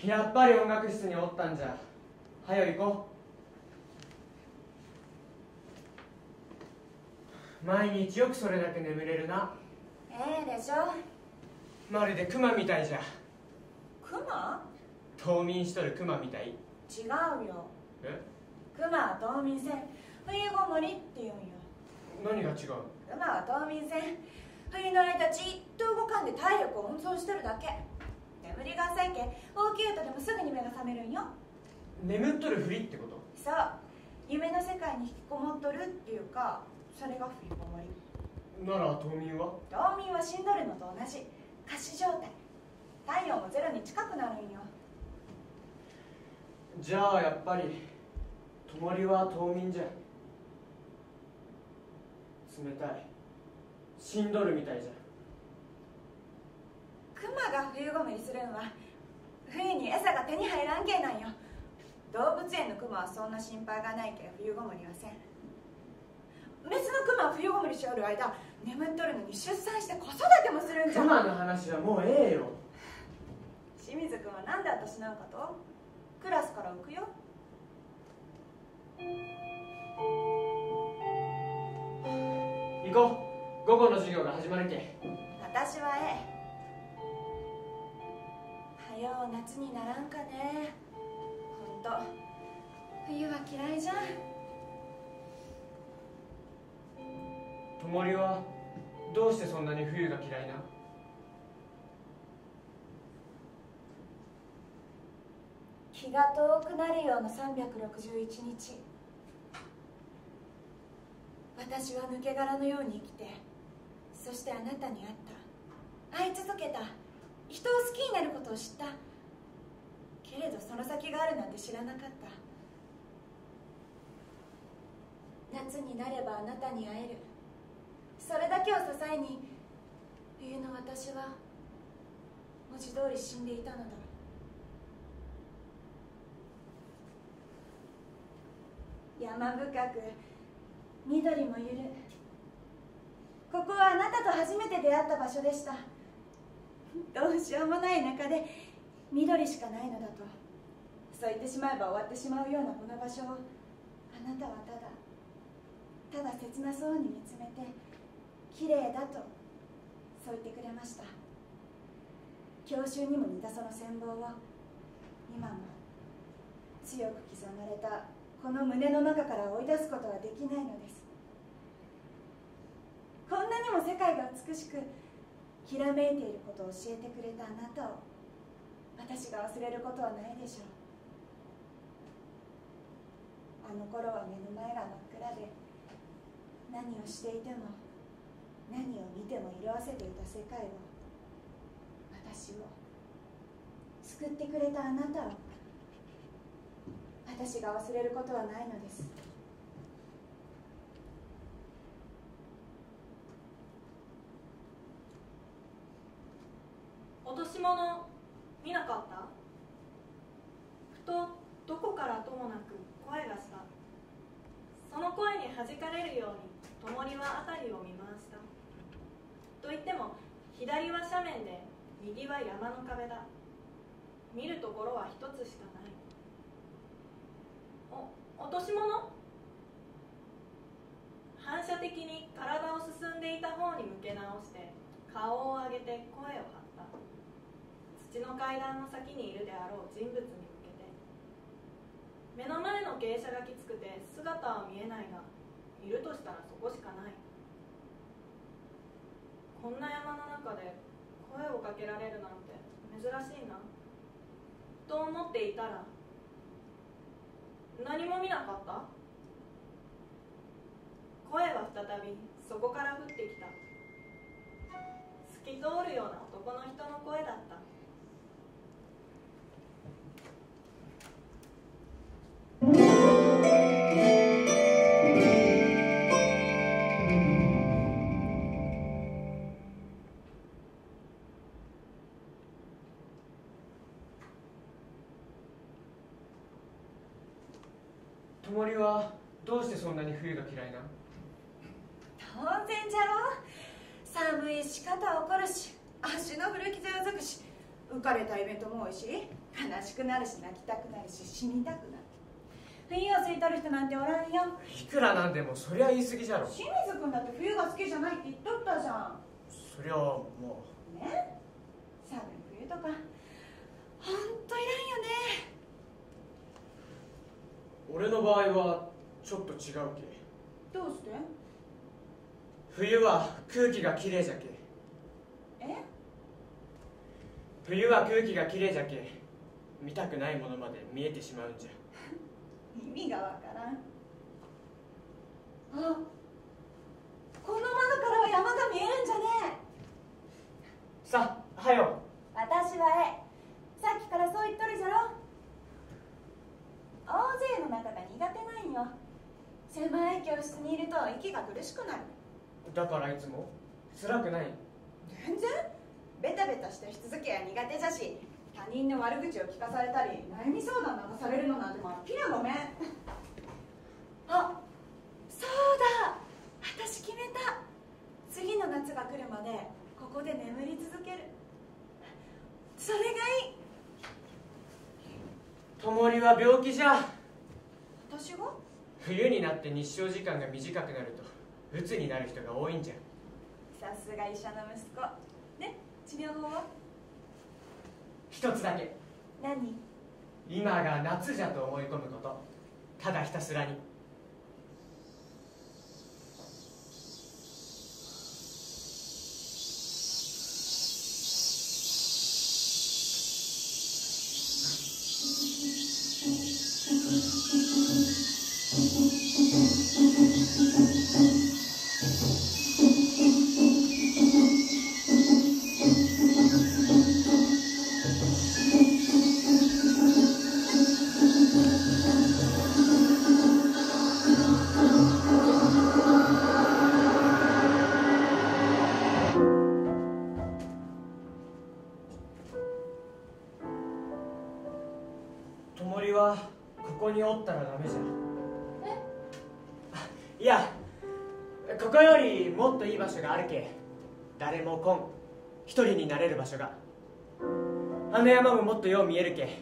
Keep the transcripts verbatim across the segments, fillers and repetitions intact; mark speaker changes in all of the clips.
Speaker 1: やっぱり音楽室におったんじゃ。はよ行こう。毎日よくそれだけ眠れるな。
Speaker 2: ええでしょ。
Speaker 1: まるでクマみたいじゃ。
Speaker 2: クマ？
Speaker 1: 冬眠しとるクマみたい。
Speaker 2: 違うよ。
Speaker 1: え？
Speaker 2: クマは冬眠せん。冬ごもりって言うんよ。
Speaker 1: 何が違う？
Speaker 2: クマは冬眠せん。冬の間じっと動かんで体力を温存してるだけ。眠りが浅いけん大きい音でもすぐに目が覚めるんよ。
Speaker 1: 眠っとるふりってこと？
Speaker 2: そう、夢の世界に引きこもっとるっていうか、それが冬ごもり。
Speaker 1: なら冬眠は？
Speaker 2: 冬眠は死んどるのと同じ仮死状態。太陽もゼロに近くなるんよ。
Speaker 1: じゃあやっぱりともりは冬眠じゃ。冷たい、死んどるみたいじゃ。
Speaker 2: クマが冬ごもりするんは冬に餌が手に入らんけんなんよ。動物園のクマはそんな心配がないけん冬ごもりはせん。メスのクマは冬ごもりしおる間眠っとるのに出産して子育てもするんじゃ。
Speaker 1: クマの話はもうええよ。
Speaker 2: 清水君は何で私なんかと？クラスから浮くよ。
Speaker 1: 行こう、午後の授業が始まるけ。
Speaker 2: 私はええ。はよう夏にならんかね。ほんと冬は嫌いじゃん。
Speaker 1: ともりはどうしてそんなに冬が嫌いな？
Speaker 2: 気が遠くなるようなさんびゃくろくじゅういちにち。私は抜け殻のように生きて、そしてあなたに会った、会い続けた、人を好きになることを知った。けれどその先があるなんて知らなかった。夏になればあなたに会える、それだけを支えに冬の私は文字通り死んでいたのだ。山深く緑もゆる、ここはあなたと初めて出会った場所でした。どうしようもない中で緑しかないのだと、そう言ってしまえば終わってしまうようなこの場所をあなたはただただ切なそうに見つめて綺麗だとそう言ってくれました。郷愁にも似たその羨望を今も強く刻まれたこの胸の中から追い出すことはできないのです。こんなにも世界が美しくきらめいていることを教えてくれたあなたを私が忘れることはないでしょう。あの頃は目の前が真っ暗で、何をしていても何を見ても色あせていた世界を、私を救ってくれたあなたを私が忘れることはないのです。
Speaker 3: 落とし物見なかった？ふとどこからともなく声がした。その声に弾かれるようにともりは辺りを見回した。と言っても左は斜面で右は山の壁だ。見るところは一つしかない。お、落とし物？反射的に体を進んでいた方に向け直して顔を上げて声を張った。土の階段の先にいるであろう人物に向けて。目の前の傾斜がきつくて姿は見えないが、いるとしたらそこしかない。こんな山の中で声をかけられるなんて珍しいなと思っていたら、何も見なかった？声は再びそこから降ってきた。透き通るような男の人の声だった。
Speaker 1: ともりはどうしてそんなに冬が嫌いな？
Speaker 2: 当然じゃろ。寒いし肩を凝るし足の古傷をつくし、 浮かれたイベントも多いし、悲しくなるし泣きたくなるし死にたくなる。冬を過ぎとる人なんておらんよ。
Speaker 1: いくらなんでもそりゃ言い過ぎじゃろ。
Speaker 2: 清水君だって冬が好きじゃないって言っとったじゃん。
Speaker 1: そりゃも
Speaker 2: うね、寒い冬とかほんといらんよね。
Speaker 1: 俺の場合はちょっと違うけ。
Speaker 2: どうして？
Speaker 1: 冬は空気がきれいじゃけ。
Speaker 2: え？
Speaker 1: 冬は空気がきれいじゃけ、見たくないものまで見えてしまうんじゃ。
Speaker 2: 意味がわからん。あ、この窓からは山が見えるんじゃねえ。
Speaker 1: さあ、はよ。
Speaker 2: 私はええ、さっきからそう言っとるじゃろ。大勢の中が苦手なんよ。狭い教室にいると息が苦しくなる。
Speaker 1: だからいつも辛くない？
Speaker 2: 全然ベタベタした人付き合い苦手じゃし、他人の悪口を聞かされたり悩み相談なんかされるのなんてまっぴらごめん。あ、そうだ、私決めた。次の夏が来るまでここで眠り続ける。それがいい。
Speaker 1: ともりは病気じゃ。
Speaker 2: 私が？
Speaker 1: 冬になって日照時間が短くなると鬱になる人が多いんじゃ。
Speaker 2: さすが医者の息子ね。治療法は？
Speaker 1: 一つだけ。
Speaker 2: 何？
Speaker 1: 今が夏じゃと思い込むこと。ただひたすらに。ともりはここにおったらダメじゃ。え？いや、ここよりもっといい場所があるけ。誰も来ん、一人になれる場所が。あの山ももっとよう見えるけ。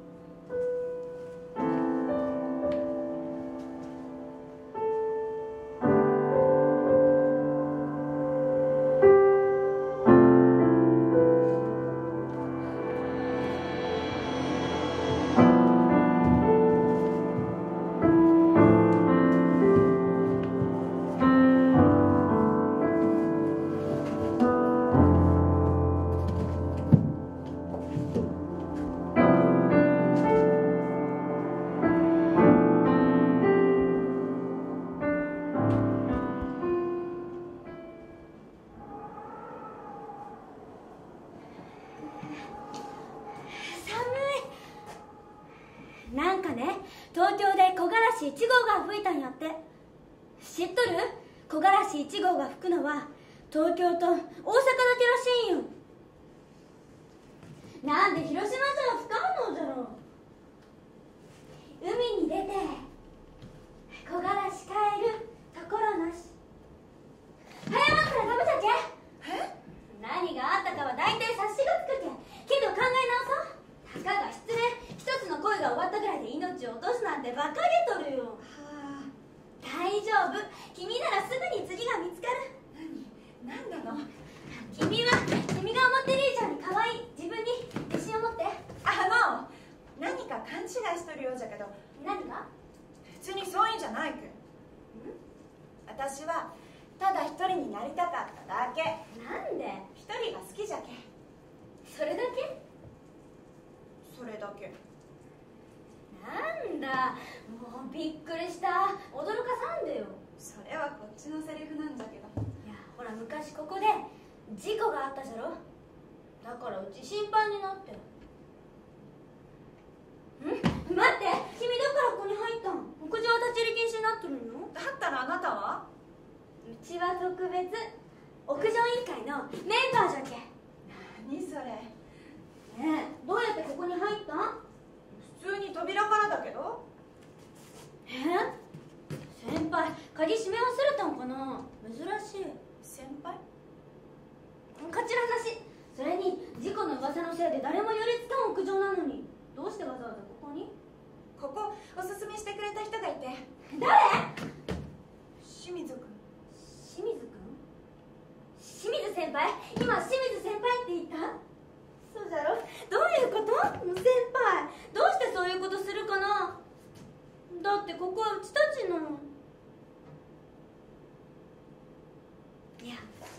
Speaker 4: なんかね、東京で木枯らしいち号が吹いたんやって。知っとる？木枯らしいち号が吹くのは東京と大阪だけらしいんよ。なんで広島じゃ不可能じゃろ。海に出て木枯らし帰るところなし。早まったらダメじゃけ。
Speaker 2: え？
Speaker 4: 何があったかは大体察しがつくけ。けど考え直そう。たかが失恋一つの恋が終わったぐらいで命を落とすなんて馬鹿げとるよ。
Speaker 2: はあ、
Speaker 4: 大丈夫、君ならすぐに次が見つかる。
Speaker 2: 何？何なの？
Speaker 4: 君は君が思ってる以上に可愛い。自分に自信を持って。
Speaker 2: あの、何か勘違いしとるようじゃけど。
Speaker 4: 何が？
Speaker 2: 別にそういうんじゃないく。私はただ一人になりたかっただけ。
Speaker 4: なんで？
Speaker 2: 一人が好きじゃけ。
Speaker 4: それだけ？
Speaker 2: それだけ。
Speaker 4: なんだ、もうびっくりした。驚かさんでよ。
Speaker 2: それはこっちのセリフなんじゃけど。
Speaker 4: いや、ほら昔ここで事故があったじゃろ。だからうち心配になって。ん？待って、君だからここに入ったん？屋上は立ち入り禁止になってるの？
Speaker 2: だったらあなたは？
Speaker 4: うちは特別屋上委員会のメンバーじゃけ。
Speaker 2: 何それ？
Speaker 4: ねえ、どうやってここに入ったん？
Speaker 2: 普通に扉からだけど。
Speaker 4: え？先輩、鍵閉め忘れたんかな？珍しい。
Speaker 2: 先輩？
Speaker 4: こちらなし。それに事故の噂のせいで誰も
Speaker 2: おすすめしてくれた人がいて。
Speaker 4: 誰？
Speaker 2: 清水君。
Speaker 4: 清水君？清水先輩？今清水先輩って言った？そうじゃろ？どういうこと？先輩どうしてそういうことするかな。だってここはうちたちの。いや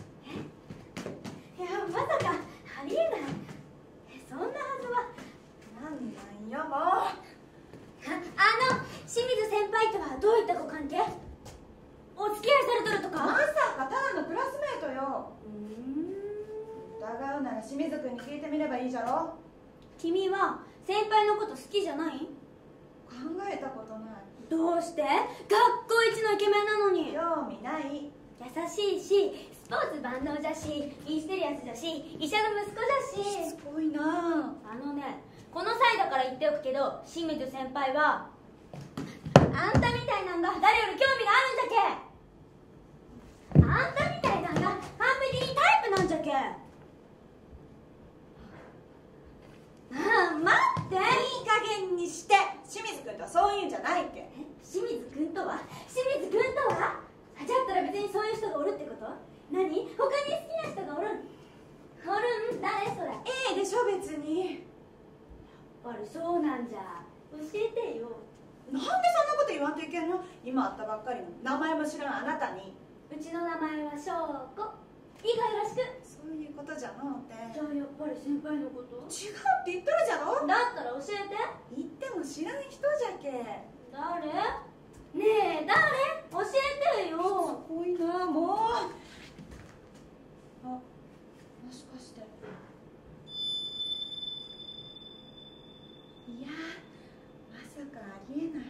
Speaker 4: えいやまさかありえない。そんなはずは。
Speaker 2: なんなんよもう。
Speaker 4: ああの清水先輩とはどういったご関係？お付き合いされとるとか？
Speaker 2: まさかただのクラスメートよ。
Speaker 4: うーん。
Speaker 2: 疑うなら清水君に聞いてみればいいじゃろ。
Speaker 4: 君は先輩のこと好きじゃない？
Speaker 2: 考えたことない。
Speaker 4: どうして？学校一のイケメンなのに。
Speaker 2: 興味ない。
Speaker 4: 優しいしスポーツ万能じゃしミステリアスだし医者の息子じゃし。
Speaker 2: しつこいな。
Speaker 4: あのねこの際だから言っておくけど清水先輩はあんたみたいなんが誰より興味があるんじゃけ。あんたみたいなんが完璧にタイプなんじゃけ。ああ待って。
Speaker 2: いい加減にして。清水君とはそういうんじゃないっけ。
Speaker 4: 清水君とは清水君とはじゃったら別にそういう人がおるってこと？何？他に好きな人がおるん？おるん？誰それ？
Speaker 2: ええでしょ別に。
Speaker 4: やっぱりそうなんじゃ。教えてよ。
Speaker 2: なんでそんなこと言わんといけんの。今会ったばっかりの名前も知らんあなたに。
Speaker 4: うちの名前は翔子。以後よろしく。
Speaker 2: そういうことじゃのうて。
Speaker 4: じゃあやっぱり先輩のこと？
Speaker 2: 違うって言っとるじゃろ。
Speaker 4: だったら教えて。
Speaker 2: 言っても知らん人じゃけ。
Speaker 4: 誰？ねえ誰？教えてよ。
Speaker 2: すごいなもう。あ、もしかして。いやまさかありえない。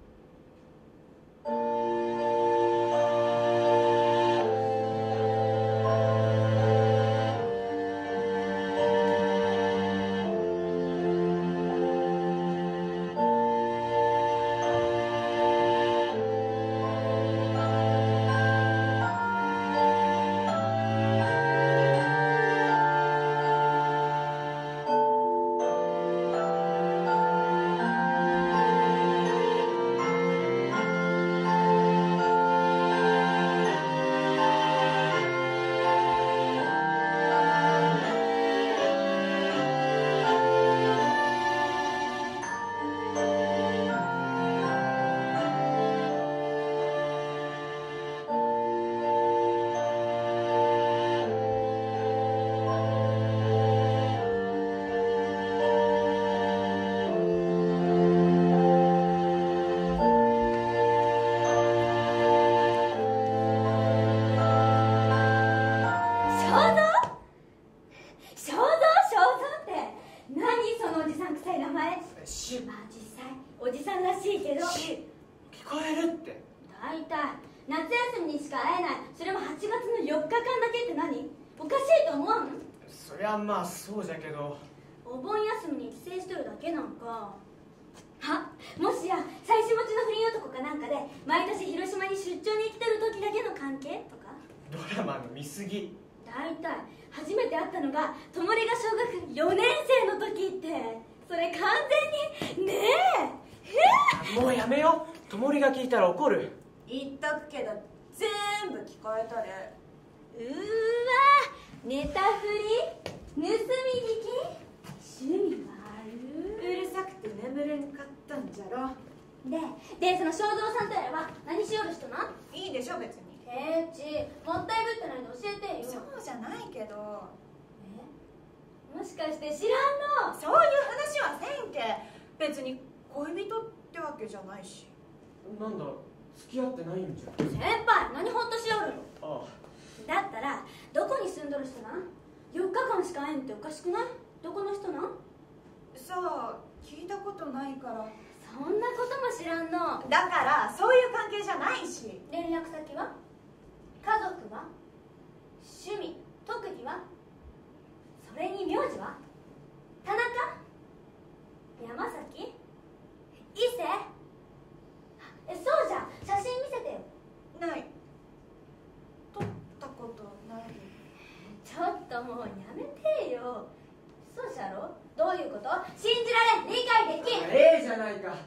Speaker 4: おじさんらしいけど。
Speaker 1: 聞こえるって。
Speaker 4: 大体夏休みにしか会えない、それもはちがつのよっかかんだけって何？おかしいと思わん？
Speaker 1: そりゃまあそうじゃけど。
Speaker 4: お盆休みに帰省しとるだけなんか。はもしや妻子持ちの不倫男かなんかで毎年広島に出張に来てる時だけの関係とか？
Speaker 1: ドラマの見過ぎ。
Speaker 4: 大体初めて会ったのがともりが小学よねん生の時って、それ完全にねえ。
Speaker 1: もうやめよう。ともりが聞いたら怒る。
Speaker 2: 言っとくけど全部聞こえとる。
Speaker 4: うーわネタ振り盗み聞き趣味がある。
Speaker 2: うるさくて眠れんかったんじゃろ。
Speaker 4: ででその正蔵さんとやらは何しよる人な？
Speaker 2: いいでしょ別に。
Speaker 4: ケチもったいぶってないで教えてよ。
Speaker 2: そうじゃないけど。
Speaker 4: えもしかして知らんの？
Speaker 2: そういう話はせんけ。別に恋人ってわけじゃないし。
Speaker 1: なんだ付き合ってないんじゃ。
Speaker 4: 先輩何ほっとしよる
Speaker 1: あ
Speaker 4: の？だったらどこに住んどる人なん？よっかかんしか会えんっておかしくない？どこの人なん？
Speaker 2: さあ聞いたことないから。
Speaker 4: そんなことも知らんの？
Speaker 2: だからそういう関係じゃないし。
Speaker 4: 連絡先は？家族は？趣味特技は？それに名字は？田中？山崎？伊勢？えそうじゃ写真見せてよ。
Speaker 2: ない。撮ったことない。
Speaker 4: ちょっともうやめてよ。そうじゃろ？どういうこと？信じられん、理解できん。
Speaker 1: ええじゃないか。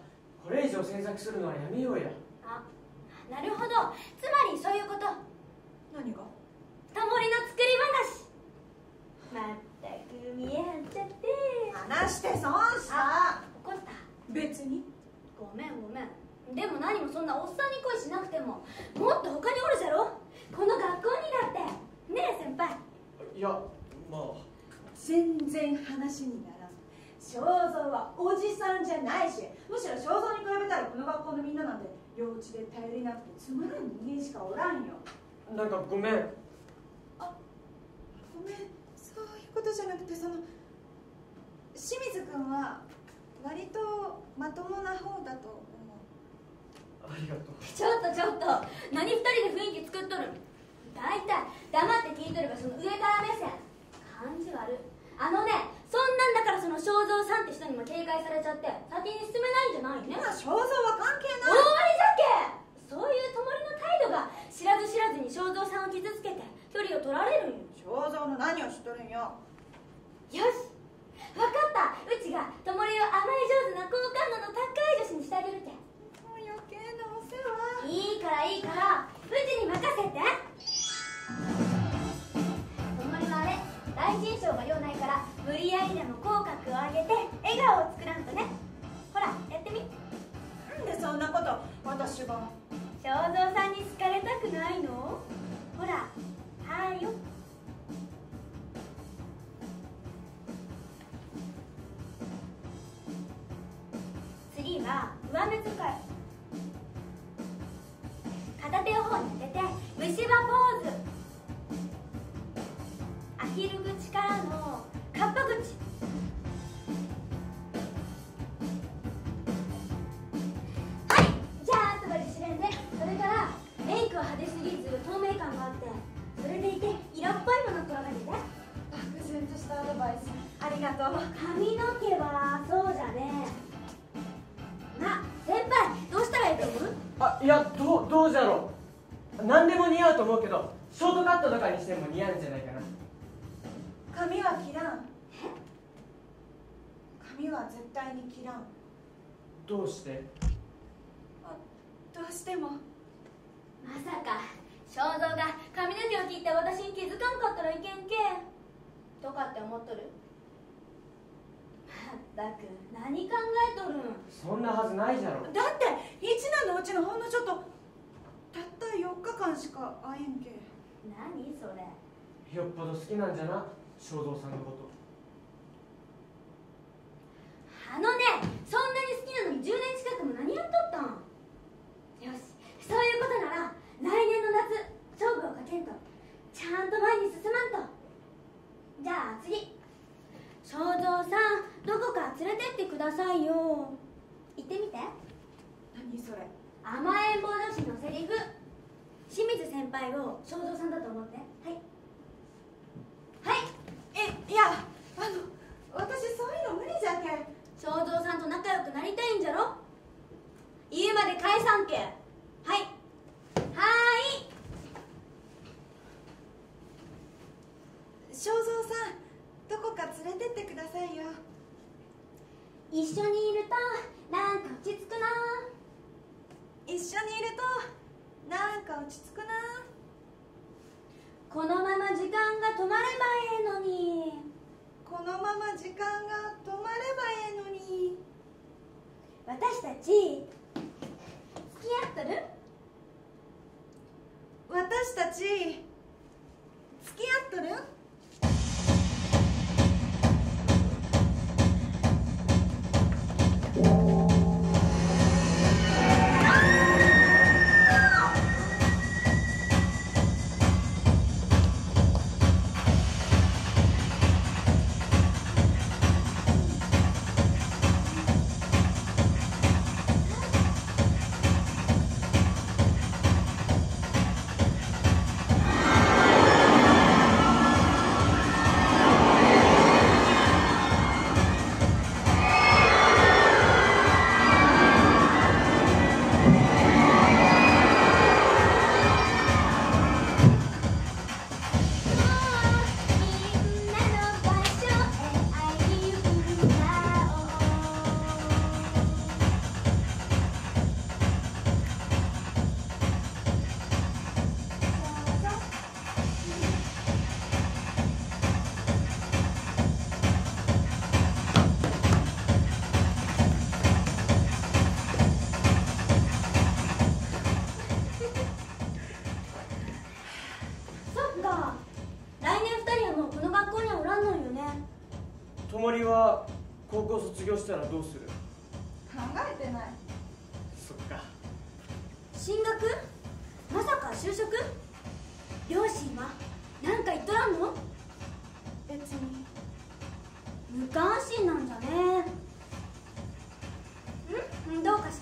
Speaker 1: これ以上詮索するのはやめようや。
Speaker 4: あ、なるほど。つまりそういうこと。
Speaker 2: 何が？
Speaker 4: タモリの作り話。まったく見え張っちゃって。
Speaker 2: 話して損し
Speaker 4: あ、
Speaker 2: た。
Speaker 4: 怒った。
Speaker 2: 別に。
Speaker 4: ごめんごめん。でも何もそんなおっさんに恋しなくてももっと他におるじゃろ。この学校にだってねえ先輩。
Speaker 1: いや、まあ
Speaker 2: 全然話にならん。正蔵はおじさんじゃないし、むしろ正蔵に比べたらこの学校のみんななんて幼稚で頼りなくてつまらん人間しかおらんよ。
Speaker 1: なんかごめん。
Speaker 2: あ、ごめん、そういうことじゃなくて、その清水君は割とまともな方だと思う。
Speaker 1: ありがとう。
Speaker 4: ちょっとちょっと、何二人で雰囲気作っとるん。大体黙って聞いとればその上から目線。感じ悪い。あのね、そんなんだからその正蔵さんって人にも警戒されちゃって先に進めないんじゃないね。
Speaker 2: まあ正蔵は関係
Speaker 4: 大
Speaker 2: ない。
Speaker 4: 割り酒。そういう灯の態度が知らず知らずに正蔵さんを傷つけて距離を取られるんよ。
Speaker 2: 正蔵の何を知っとるんよ。
Speaker 4: よし、分かった。うちが灯を甘え上手な好感度の高い女子にしてあげるって。
Speaker 2: もう余計なお世話。
Speaker 4: いいからいいからうちに任せて。灯はあれ、第一印象が良ないから無理やりでも口角を上げて笑顔を作らんとね。ほらやってみ。
Speaker 2: なんでそんなこと私が。
Speaker 4: 正蔵さんに好かれたくないの？ほら、はーよ。次は上目遣い。片手を頬に当てて虫歯ポーズ。アヒル口からのカッパ口。はい、じゃああとは自然で。それからメイクは派手すぎず透明感があって、それでいて色っぽいものを転がして。
Speaker 2: 漠然としたアドバイスありがとう。
Speaker 4: 髪の毛はそうじゃねえ。な、先輩どうしたらいいと思う？
Speaker 1: あ、いや、どう、どうじゃろう。何でも似合うと思うけど、ショートカットとかにしても似合うんじゃないかな。
Speaker 2: 髪は切らん。髪は絶対に切らん。
Speaker 1: どうして？
Speaker 2: あ、どうしても。
Speaker 4: まさか正蔵が髪の毛を切って私に気づかんかったらいけんけとかって思っとる？まったく何考えとるん。
Speaker 1: そんなはずないじゃろ。
Speaker 2: だって一年のうちのほんのちょっとたったよっかかんしか会えんけ。
Speaker 4: 何それ。
Speaker 1: よっぽど好きなんじゃな、正蔵さんのこと。
Speaker 4: あのね、そんなに好きなのにじゅうねん近くも何やっとったん。よし、そういうことなら来年の夏勝負をかけんとちゃんと前に進まんと。じゃあ次、正蔵さんどこか連れてってくださいよ。言ってみて。
Speaker 2: 何それ。
Speaker 4: 甘えん坊女子のセリフ。清水先輩を正蔵さんだと思って。はいはい。
Speaker 2: え、いや、あの私そういうの無理じゃけ。
Speaker 4: 正蔵さんと仲良くなりたいんじゃろ。言うまで返さんけ。はいはーい。
Speaker 2: 正蔵さんどこか連れてってくださいよ。
Speaker 4: 一緒にいるとなんか落ち着くな。
Speaker 2: 一緒にいるとなんか落ち着くな。
Speaker 4: このまま時間が止まればええのに。
Speaker 2: このまま時間が止まればええのに。
Speaker 4: 私たち付き合っとる？
Speaker 2: 私たち付き合っとる？
Speaker 1: ともりは高校卒業したらどうする？
Speaker 2: 考えてない。
Speaker 1: そっか。
Speaker 4: 進学？まさか就職？両親は何か言っとらんの？
Speaker 2: 別に。
Speaker 4: 無関心なんじゃね。ん？どうかした？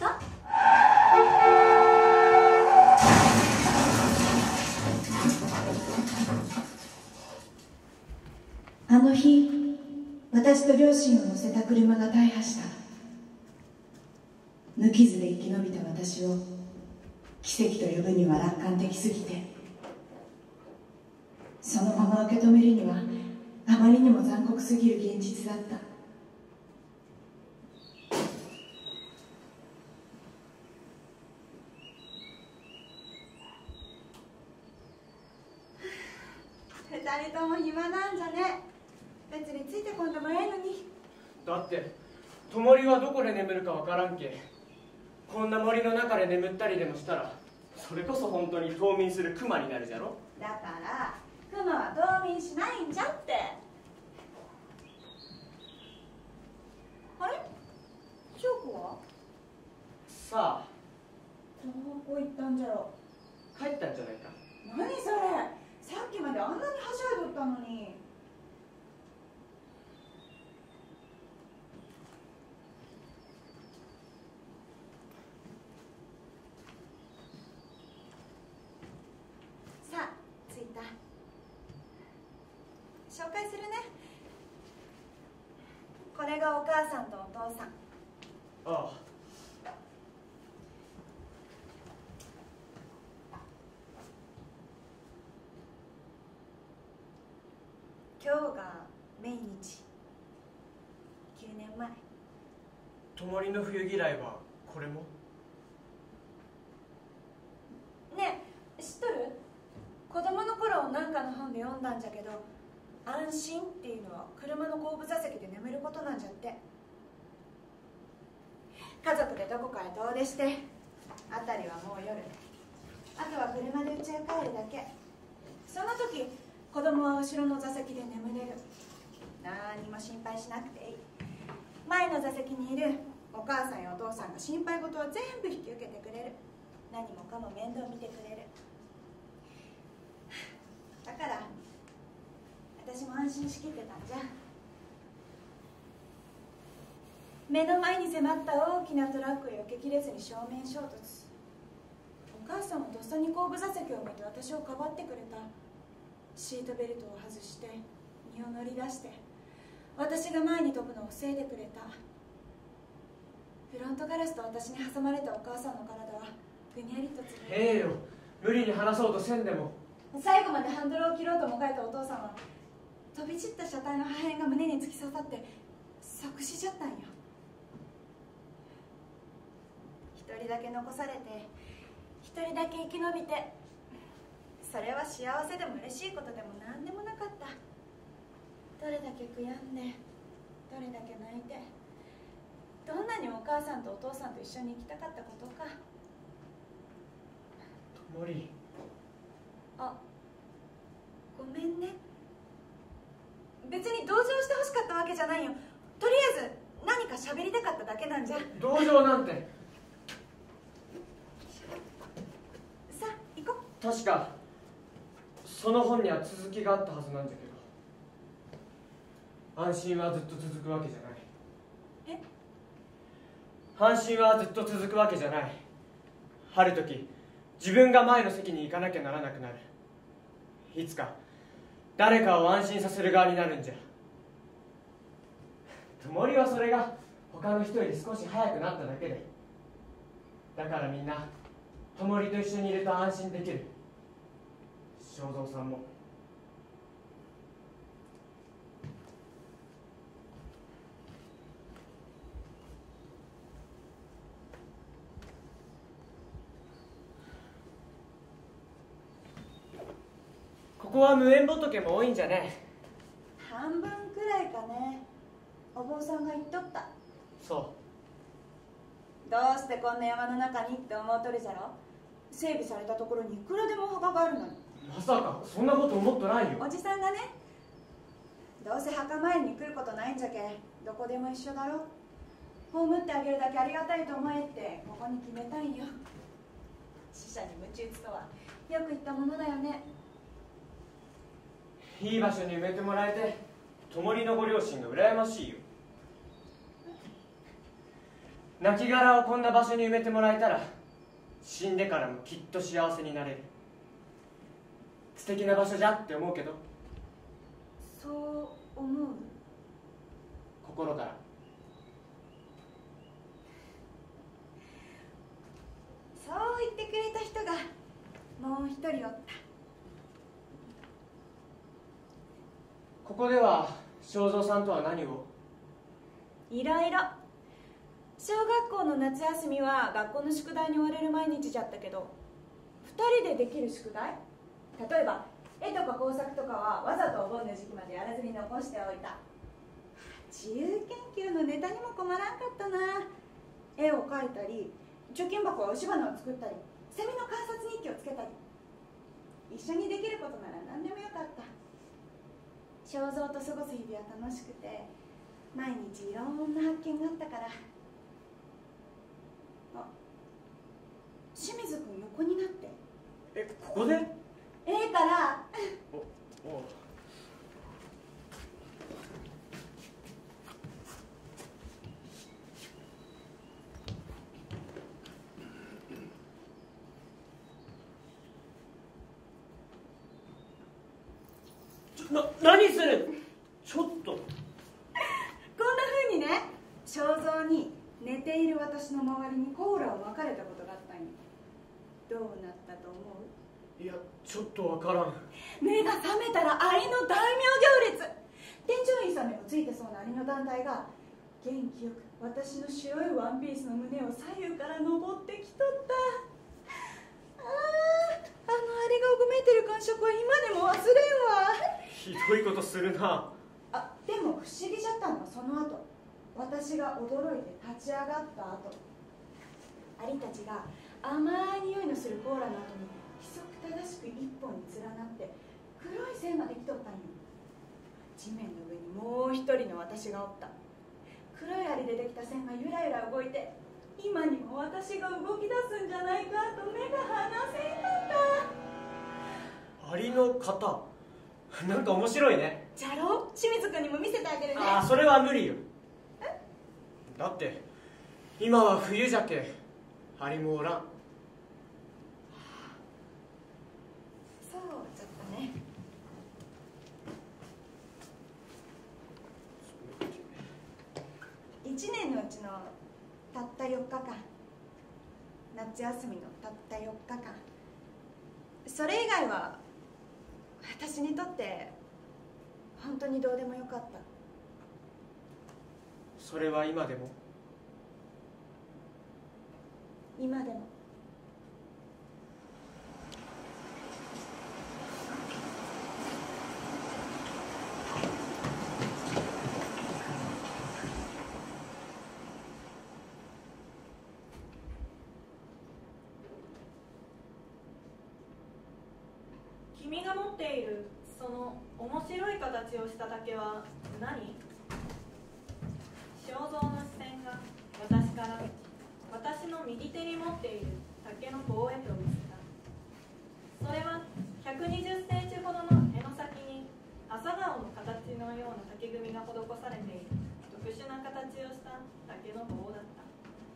Speaker 2: あの日、私と両親を乗せた車が大破した。無傷で生き延びた私を奇跡と呼ぶには楽観的すぎて、そのまま受け止めるにはあまりにも残酷すぎる現実だった。二人とも暇なんじゃね。別についてこんでもええのに。
Speaker 1: だってともりはどこで眠るかわからんけ。こんな森の中で眠ったりでもしたら、それこそ本当に冬眠するクマになるじゃろ。
Speaker 2: だからクマは冬眠しないんじゃって。あれ、翔子は
Speaker 1: さあ、
Speaker 2: どこ行ったんじゃろ。
Speaker 1: 帰ったんじゃないか。
Speaker 2: 何それ、さっきまであんなにはしゃいどったのに。さあ、着いた。紹介するね。これがお母さんとお父さん。
Speaker 1: ああ。
Speaker 2: 今日が命日。きゅうねんまえ。
Speaker 1: ともりの冬嫌いはこれも？
Speaker 2: ねえ、知っとる？子供の頃なんかの本で読んだんじゃけど、安心っていうのは車の後部座席で眠ることなんじゃって。家族でどこかへ遠出して、辺りはもう夜、あとは車で家へ帰るだけ。その時子供は後ろの座席で眠れる。何にも心配しなくていい。前の座席にいるお母さんやお父さんが心配事は全部引き受けてくれる。何もかも面倒見てくれる。だから私も安心しきってたんじゃ。目の前に迫った大きなトラックを避けきれずに正面衝突。お母さんはとっさに後部座席を見て私をかばってくれた。シートベルトを外して身を乗り出して、私が前に飛ぶのを防いでくれた。フロントガラスと私に挟まれたお母さんの体はぐにゃりとつぶれ。
Speaker 1: ええよ、無理に離そうとせんでも。
Speaker 2: 最後までハンドルを切ろうともがいたお父さんは、飛び散った車体の破片が胸に突き刺さって即死じゃったんよ。一人だけ残されて、一人だけ生き延びて、それは幸せでも嬉しいことでも何でもなかった。どれだけ悔やんで、どれだけ泣いて、どんなにお母さんとお父さんと一緒に生きたかったことか。
Speaker 1: ともり。
Speaker 2: あ、ごめんね。別に同情してほしかったわけじゃないよ。とりあえず何か喋りたかっただけなんじゃ。
Speaker 1: 同情なんて。
Speaker 2: さあ行こう。
Speaker 1: 確かその本には続きがあったはずなんじゃけど、安心はずっと続くわけじゃない。
Speaker 2: え？
Speaker 1: 安心はずっと続くわけじゃない。ある時自分が前の席に行かなきゃならなくなる。いつか誰かを安心させる側になるんじゃ。ともりはそれが他の人より少し早くなっただけで、だからみんなともりと一緒にいると安心できる。正蔵さんも。ここは無縁仏も多いんじゃね。
Speaker 2: 半分くらいかね。お坊さんが言っとった。
Speaker 1: そ
Speaker 2: どうしてこんな山の中にって思うとるじゃろ。整備されたところにいくらでもお墓があるのに。
Speaker 1: う。まさかそんなこと思っとないよ。
Speaker 2: おじさんがね、 どうせ墓参りに来ることないんじゃけどこでも一緒だろ。葬ってあげるだけありがたいと思えってここに決めたいよ。死者に鞭打つとはよく言ったものだよね。
Speaker 1: いい場所に埋めてもらえて灯のご両親が羨ましいよ。亡骸をこんな場所に埋めてもらえたら死んでからもきっと幸せになれる。素敵な場所じゃって思うけど。
Speaker 2: そう思う？
Speaker 1: 心から。
Speaker 2: そう言ってくれた人がもう一人おった。
Speaker 1: ここでは正蔵さんとは何を？
Speaker 2: いろいろ。小学校の夏休みは学校の宿題に追われる毎日じゃったけど、ふたりでできる宿題、例えば絵とか工作とかはわざとお盆の時期までやらずに残しておいた。自由研究のネタにも困らんかったな。絵を描いたり、貯金箱は押し花を作ったり、セミの観察日記をつけたり、一緒にできることなら何でもよかった。正蔵と過ごす日々は楽しくて、毎日いろんな発見があったから。あ、清水君横になって。
Speaker 1: え、ここで？
Speaker 2: ええから
Speaker 1: おおな、何する？ちょっと。
Speaker 2: こんな風にね、正蔵に寝ている私の周りにコーラをまかれたことがあったんよ。どうなったと思う？
Speaker 1: いや、ちょっとわからん。
Speaker 2: 目が覚めたらアリの大名行列。天井員さんにもついてそうなアリの団体が元気よく私の白いワンピースの胸を左右から登ってきとった。ああ、あのアリがうごめいてる感触は今でも忘れんわ。
Speaker 1: ひどいことするな。
Speaker 2: あ、でも不思議じゃったのはその後。私が驚いて立ち上がった後、アリたちが甘い匂いのするコーラの後に規則正しく一本に連なって黒い線まで来とったんよ。地面の上にもう一人の私がおった。黒いアリでできた線がゆらゆら動いて、今にも私が動き出すんじゃないかと目が離せんかった。
Speaker 1: アリの型、なんか面白いね。
Speaker 2: じゃろ？清水君にも見せてあげるね。
Speaker 1: ああ、それは無理よ。だって今は冬じゃけアリもおらん。
Speaker 2: そうちょっとね。一年のうちのたったよっかかん、夏休みのたったよっかかん、それ以外は私にとって本当にどうでもよかった。
Speaker 1: それは今でも？
Speaker 2: 今でも。
Speaker 3: 君が持っているその面白い形をした竹は何？正蔵の視線が私から私の右手に持っている竹の棒へと移った。それはひゃくにじゅっセンチほどの柄の先に朝顔の形のような竹組が施されている特殊な形をした竹の棒だった。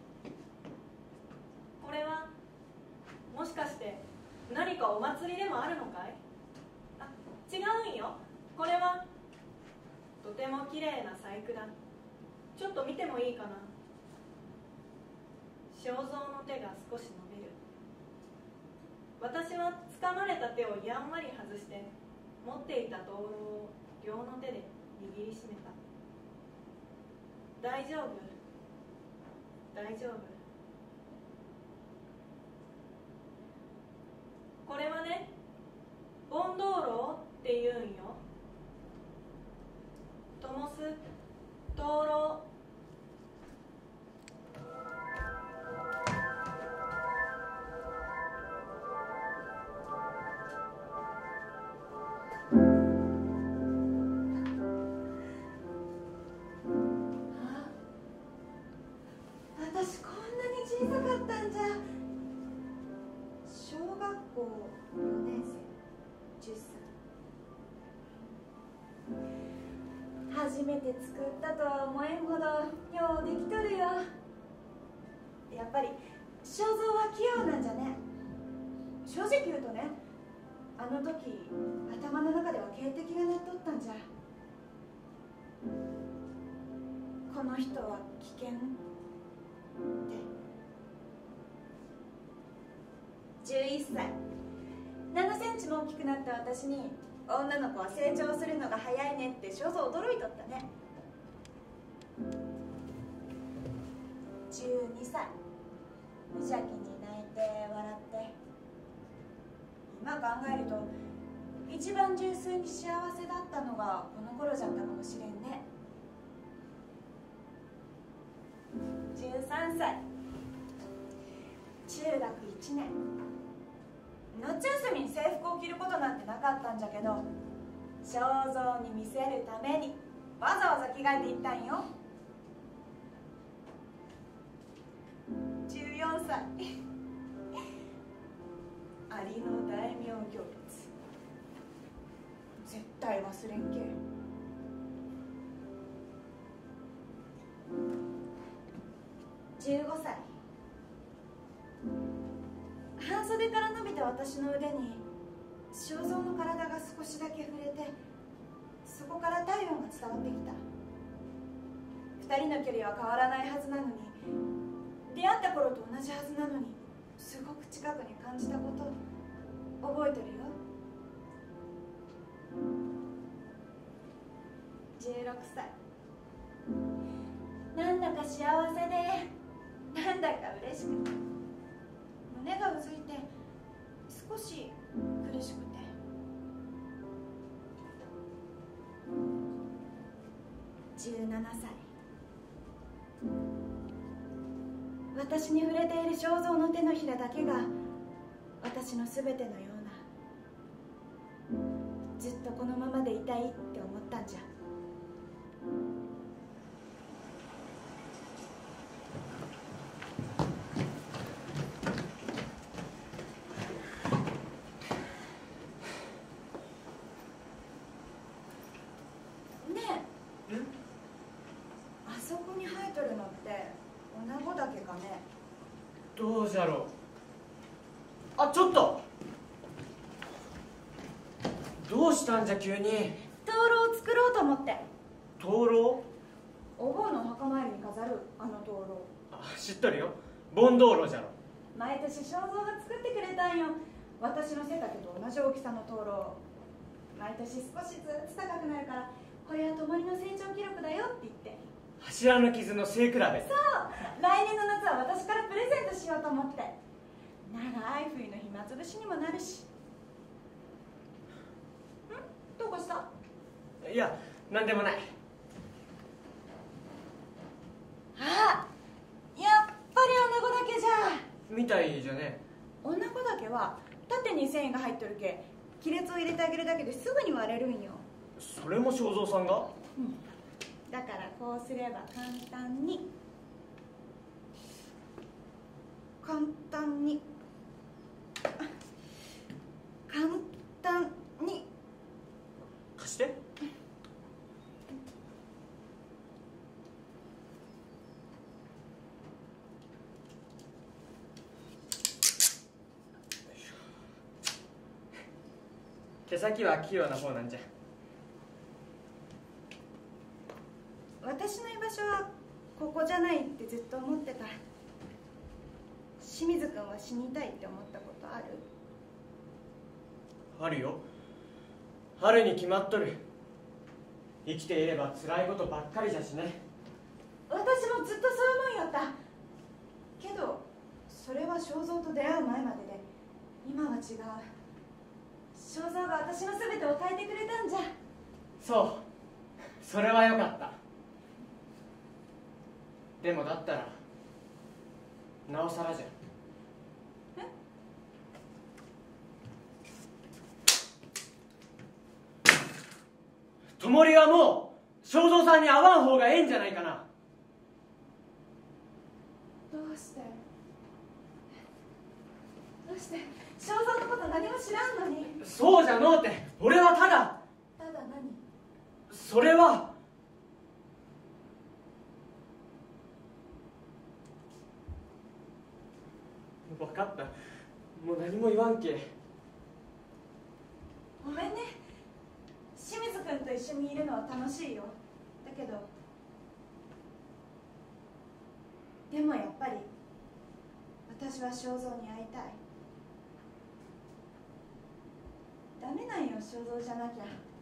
Speaker 3: これはもしかして何かお祭りでもあるのかい？あ、違うんよ。これはとてもきれいな細工だ。ちょっと見てもいいかな。正蔵の手が少し伸びる。私は掴まれた手をやんわり外して持っていた灯籠を両の手で握りしめた。大丈夫、大丈夫。これはね、盆灯籠って言うんよ。灯す灯籠。
Speaker 2: 校よねん生、じゅっさい。初めて作ったとは思えんほどようできとるよ。やっぱり肖像は器用なんじゃね。正直言うとね、あの時頭の中では警笛が鳴っとったんじゃ。この人は危険って。じゅういっさい、ななセンチも大きくなった私に、女の子は成長するのが早いねって肖像驚いとったね。じゅうにさい、無邪気に泣いて笑って。今考えると一番純粋に幸せだったのがこの頃じゃったかもしれんね。じゅうさんさい、中学いちねん。夏休みに制服を着ることなんてなかったんじゃけど、肖像に見せるためにわざわざ着替えていったんよ。じゅうよんさい、アリの大名行列、絶対忘れんけ。じゅうごさい、半袖から伸びた私の腕に肖像の体が少しだけ触れて、そこから体温が伝わってきた。二人の距離は変わらないはずなのに、出会った頃と同じはずなのに、すごく近くに感じたこと覚えてるよ。じゅうろくさい、なんだか幸せで、なんだか嬉しくて、胸がうずいて少し苦しくて。じゅうななさい、私に触れている肖像の手のひらだけが私のすべてのような。ずっとこのままでいたいって思ったんじゃ。ねえ、あそこに生えとるのって女子だけかね。
Speaker 1: どうじゃろう。あ、ちょっと、どうしたんじゃ急に。
Speaker 2: 灯籠を作ろうと思って。
Speaker 1: 灯籠？
Speaker 2: お坊のお墓参りに飾るあの灯籠。
Speaker 1: あ、知っとるよ。盆灯籠じゃろ。
Speaker 2: 毎年肖像が作ってくれたんよ。私の背丈と同じ大きさの灯籠。毎年少しずつ高くなるから、これは泊まりの成長記録だよって言って。
Speaker 1: 柱の傷の背比べ。そう、
Speaker 2: 来年の夏は私からプレゼントしようと思って。長い冬の暇つぶしにもなるし。ん？どうかした？
Speaker 1: いや、なんでもない。
Speaker 2: あ、やっぱり女子だけじゃ。
Speaker 1: みたいじゃね。
Speaker 2: 女子だけは縦に繊維が入っとるけ、亀裂を入れてあげるだけですぐに割れるんよ。
Speaker 1: それも肖像さんが？
Speaker 2: うん、だからこうすれば簡単に簡単に簡単に
Speaker 1: 貸して。手先は器用な方なんじゃ。
Speaker 2: 私の居場所はここじゃないってずっと思ってた。清水君は死にたいって思ったことある？
Speaker 1: あるよ。春に決まっとる。生きていれば辛いことばっかりじゃしね。
Speaker 2: 私もずっとそう思いよったけど、それは肖像と出会う前までで、今は違う。肖像が私の全てを変えてくれたんじゃ。
Speaker 1: そう、それはよかった。でもだったらなおさらじゃ。
Speaker 2: え？
Speaker 1: ともりはもう正蔵さんに会わん方がええんじゃないかな。
Speaker 2: どうして？ どうして正蔵のこと何も知らんのに。
Speaker 1: そうじゃのうて、俺はただ。
Speaker 2: ただ何？
Speaker 1: それは分かった、もう何も言わんけ。
Speaker 2: ごめんね。清水君と一緒にいるのは楽しいよ。だけどでもやっぱり私は正蔵に会いたい。ダメなんよ、正蔵じゃなきゃ。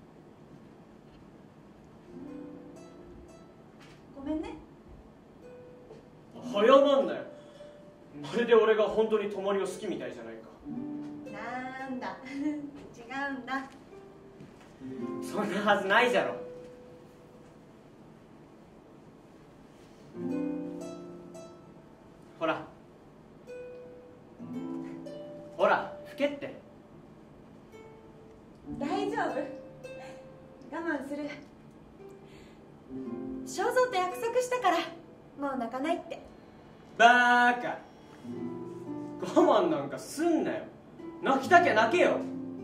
Speaker 2: ごめんね。
Speaker 1: 早まんなよ。まるで俺が本当に泊まりを好きみたいじゃないか。
Speaker 2: なんだ違うんだ。
Speaker 1: そんなはずないじゃろ。ほらほら、ふけって。
Speaker 2: 大丈夫、我慢する。正蔵と約束したから、もう泣かないって。
Speaker 1: バーカ、我慢なんかすんなよ。泣きたきゃ泣けよ。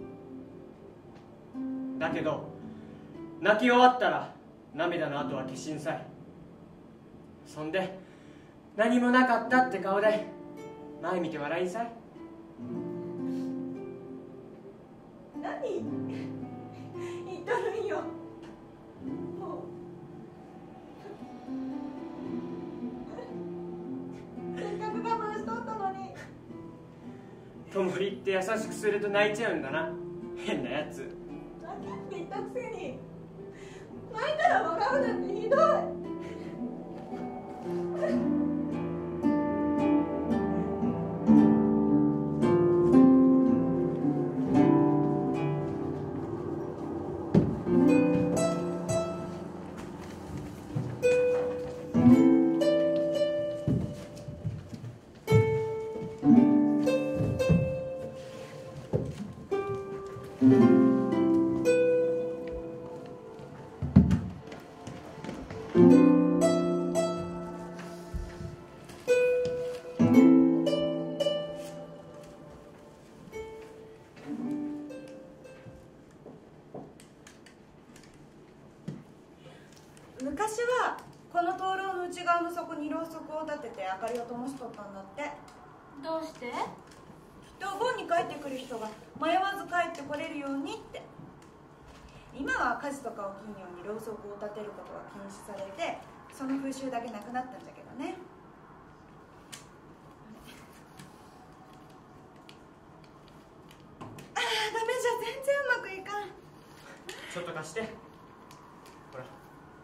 Speaker 1: だけど泣き終わったら涙の後は消しんさい。そんで何もなかったって顔で前見て笑いんさい。
Speaker 2: 何言っとるんよ。もうせっかく我慢しとったのに。
Speaker 1: ともりって優しくすると泣いちゃうんだな、変なやつ。
Speaker 2: 泣けって言ったくせに泣いたら笑うなんてひどい。昔はこの灯籠の内側の底にろうそくを立てて明かりを灯しとったんだって。
Speaker 4: どうして？
Speaker 2: きっとお盆に帰ってくる人が迷わず帰ってこれるようにって。今は火事とか起きんようにろうそくを立てることが禁止されて、その風習だけなくなったんだけどね。ああ、ダメじゃ、全然うまくいかん。
Speaker 1: ちょっと貸して。ほら、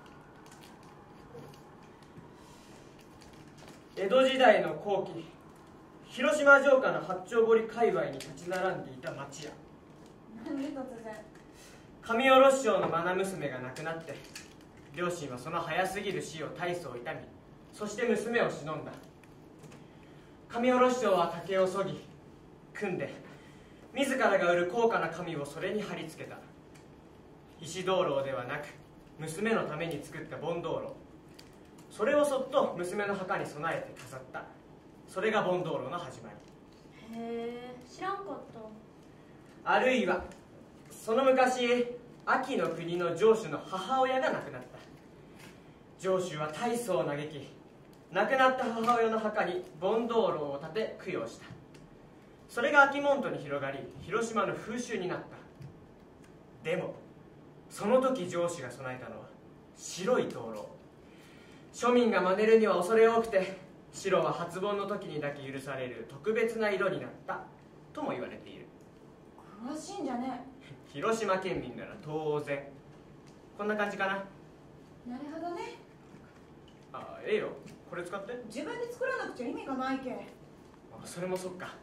Speaker 1: 江戸時代の後期、広島城下の八丁堀界隈に立ち並んでいた町屋。
Speaker 2: なんで突然？
Speaker 1: 上下ろし匠の愛娘が亡くなって、両親はその早すぎる死を大層痛み、そして娘を偲んだ。上下ろし匠は竹をそぎ組んで、自らが売る高価な紙をそれに貼り付けた。石灯籠ではなく娘のために作った盆灯籠、それをそっと娘の墓に備えて飾った。それが盆灯籠の始まり。
Speaker 4: へえ、知らんかった。
Speaker 1: あるいはその昔、安芸の国の城主の母親が亡くなった。城主は大層嘆き、亡くなった母親の墓に盆灯籠を建て供養した。それが安芸門徒に広がり、広島の風習になった。でもその時城主が備えたのは白い灯籠。庶民が真似るには恐れ多くて、白は初盆の時にだけ許される特別な色になったとも言われている。
Speaker 2: 詳しいんじゃね。
Speaker 1: 広島県民なら当然。こんな感じかな。
Speaker 2: なるほどね。
Speaker 1: あ、ええよ、これ使って。
Speaker 2: 自分で作らなくちゃ意味がないけ。
Speaker 1: あ、それもそっか。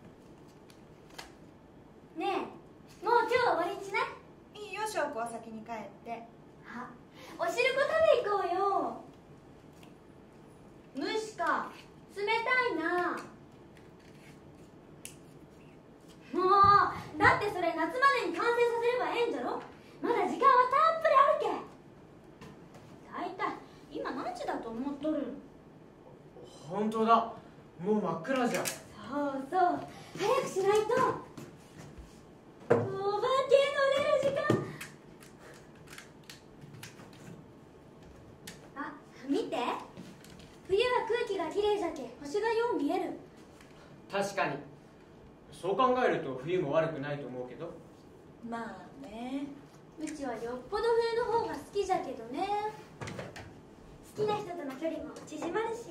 Speaker 4: ねえ、もう今日は終わりにしない？
Speaker 2: いいよ、翔子は先に帰って。
Speaker 4: あ、お汁粉食べ行こうよ。蒸しか冷たいな。もうだってそれ夏までに完成させればええんじゃろ。まだ時間はたっぷりあるけ。だいたい今何時だと思っとるん？
Speaker 1: 本当だ、もう真っ暗じゃん。
Speaker 4: そうそう、 早くしないとお化け乗れる時間。あ、見て、冬は空気がきれいじゃけ星がよう見える。
Speaker 1: 確かにそう考えると冬も悪くないと思うけど。
Speaker 2: まあね。
Speaker 4: うちはよっぽど冬の方が好きじゃけどね。好きな人との距離も縮まるし。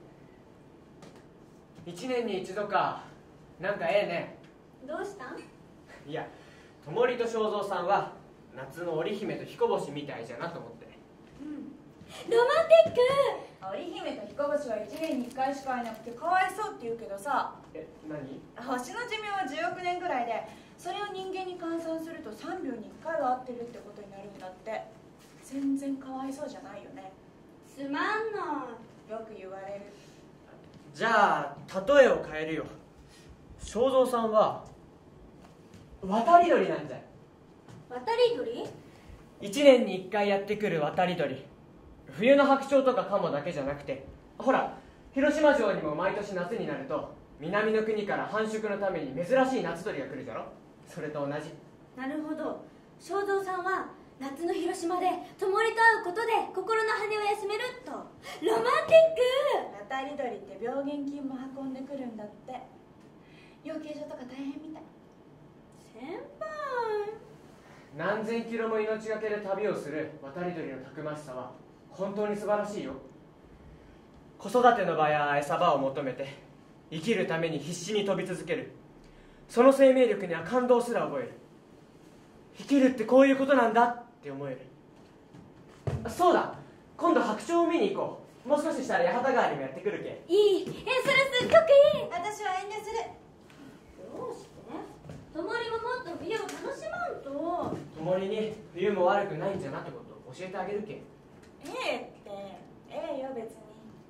Speaker 1: 一年に一度か。なんかええね。
Speaker 4: どうしたん？
Speaker 1: いや、ともりと正蔵さんは夏の織姫と彦星みたいじゃなと思って。
Speaker 4: うん、ロマンティック。
Speaker 2: 織姫と彦星はいちねんにいっかいしか会えなくてかわいそうって言うけどさ、
Speaker 1: え、何？
Speaker 2: 星の寿命はじゅうおくねんぐらいで、それを人間に換算するとさんびょうにいっかいは会ってるってことになるんだって。全然かわいそうじゃないよね。
Speaker 4: つまんない。
Speaker 2: よく言われる。
Speaker 1: じゃあ例えを変えるよ。正蔵さんは渡り鳥なんじゃい。
Speaker 4: 渡り鳥？
Speaker 1: 一年に一回やってくる渡り鳥。冬の白鳥とかカモだけじゃなくて、ほら広島城にも毎年夏になると南の国から繁殖のために珍しい夏鳥が来るじゃろ。それと同じ。
Speaker 4: なるほど。正蔵さんは夏の広島でともりと会うことで心の羽を休めると。ロマンティック。
Speaker 2: 渡り鳥って病原菌も運んでくるんだって。養鶏場とか大変みたい。
Speaker 4: 先輩、
Speaker 1: 何千キロも命がけで旅をする渡り鳥のたくましさは本当に素晴らしいよ。子育ての場や餌場を求めて生きるために必死に飛び続ける、その生命力には感動すら覚える。生きるってこういうことなんだって思える。あ、そうだ、今度白鳥を見に行こう。もう少ししたら八幡川にもやってくるけ。
Speaker 4: いい。え、それすっごくいい。
Speaker 2: 私は遠慮する。
Speaker 4: どうして？ともりももっと冬を楽しまんと。
Speaker 1: ともりに冬も悪くないんじゃなってことを教えてあげるけ。
Speaker 2: ええって、ええよ別に。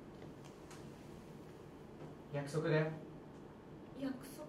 Speaker 1: 約束だよ。
Speaker 2: 約束？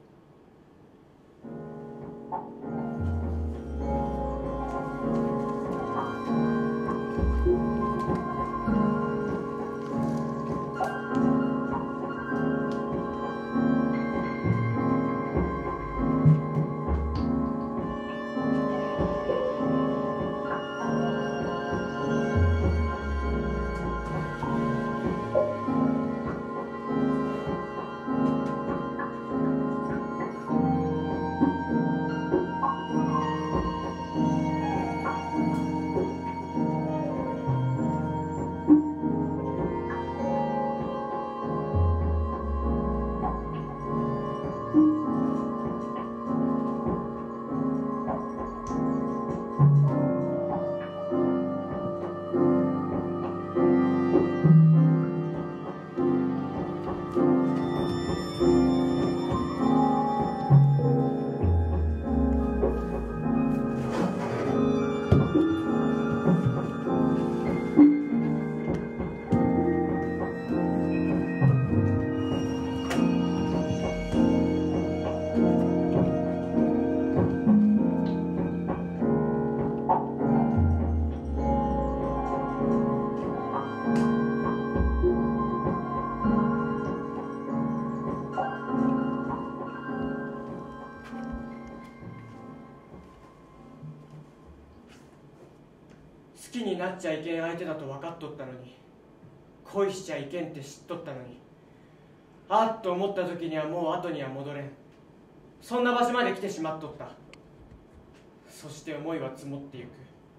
Speaker 1: 好きになっちゃいけん相手だと分かっとったのに、恋しちゃいけんって知っとったのに、あっと思った時にはもう後には戻れん。そんな場所まで来てしまっとった。そして思いは積もってゆく。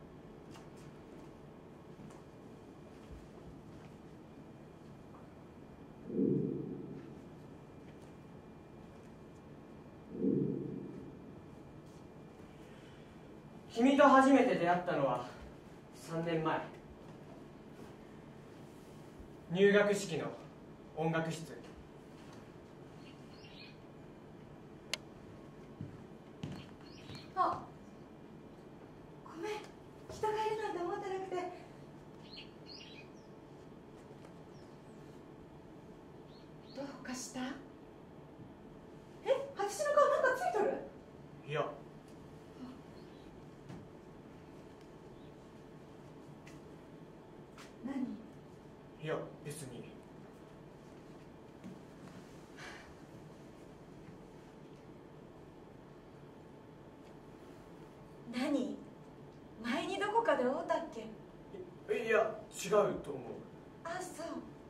Speaker 1: 君と初めて出会ったのはさんねんまえ、入学式の音楽室。
Speaker 2: あ、ごめん、人がいるなんて思ってなくて。どうかした？え、私の顔なんかついとる？
Speaker 1: いや、
Speaker 2: 何？
Speaker 1: いや別に。 違うと思う。
Speaker 2: あ、そう。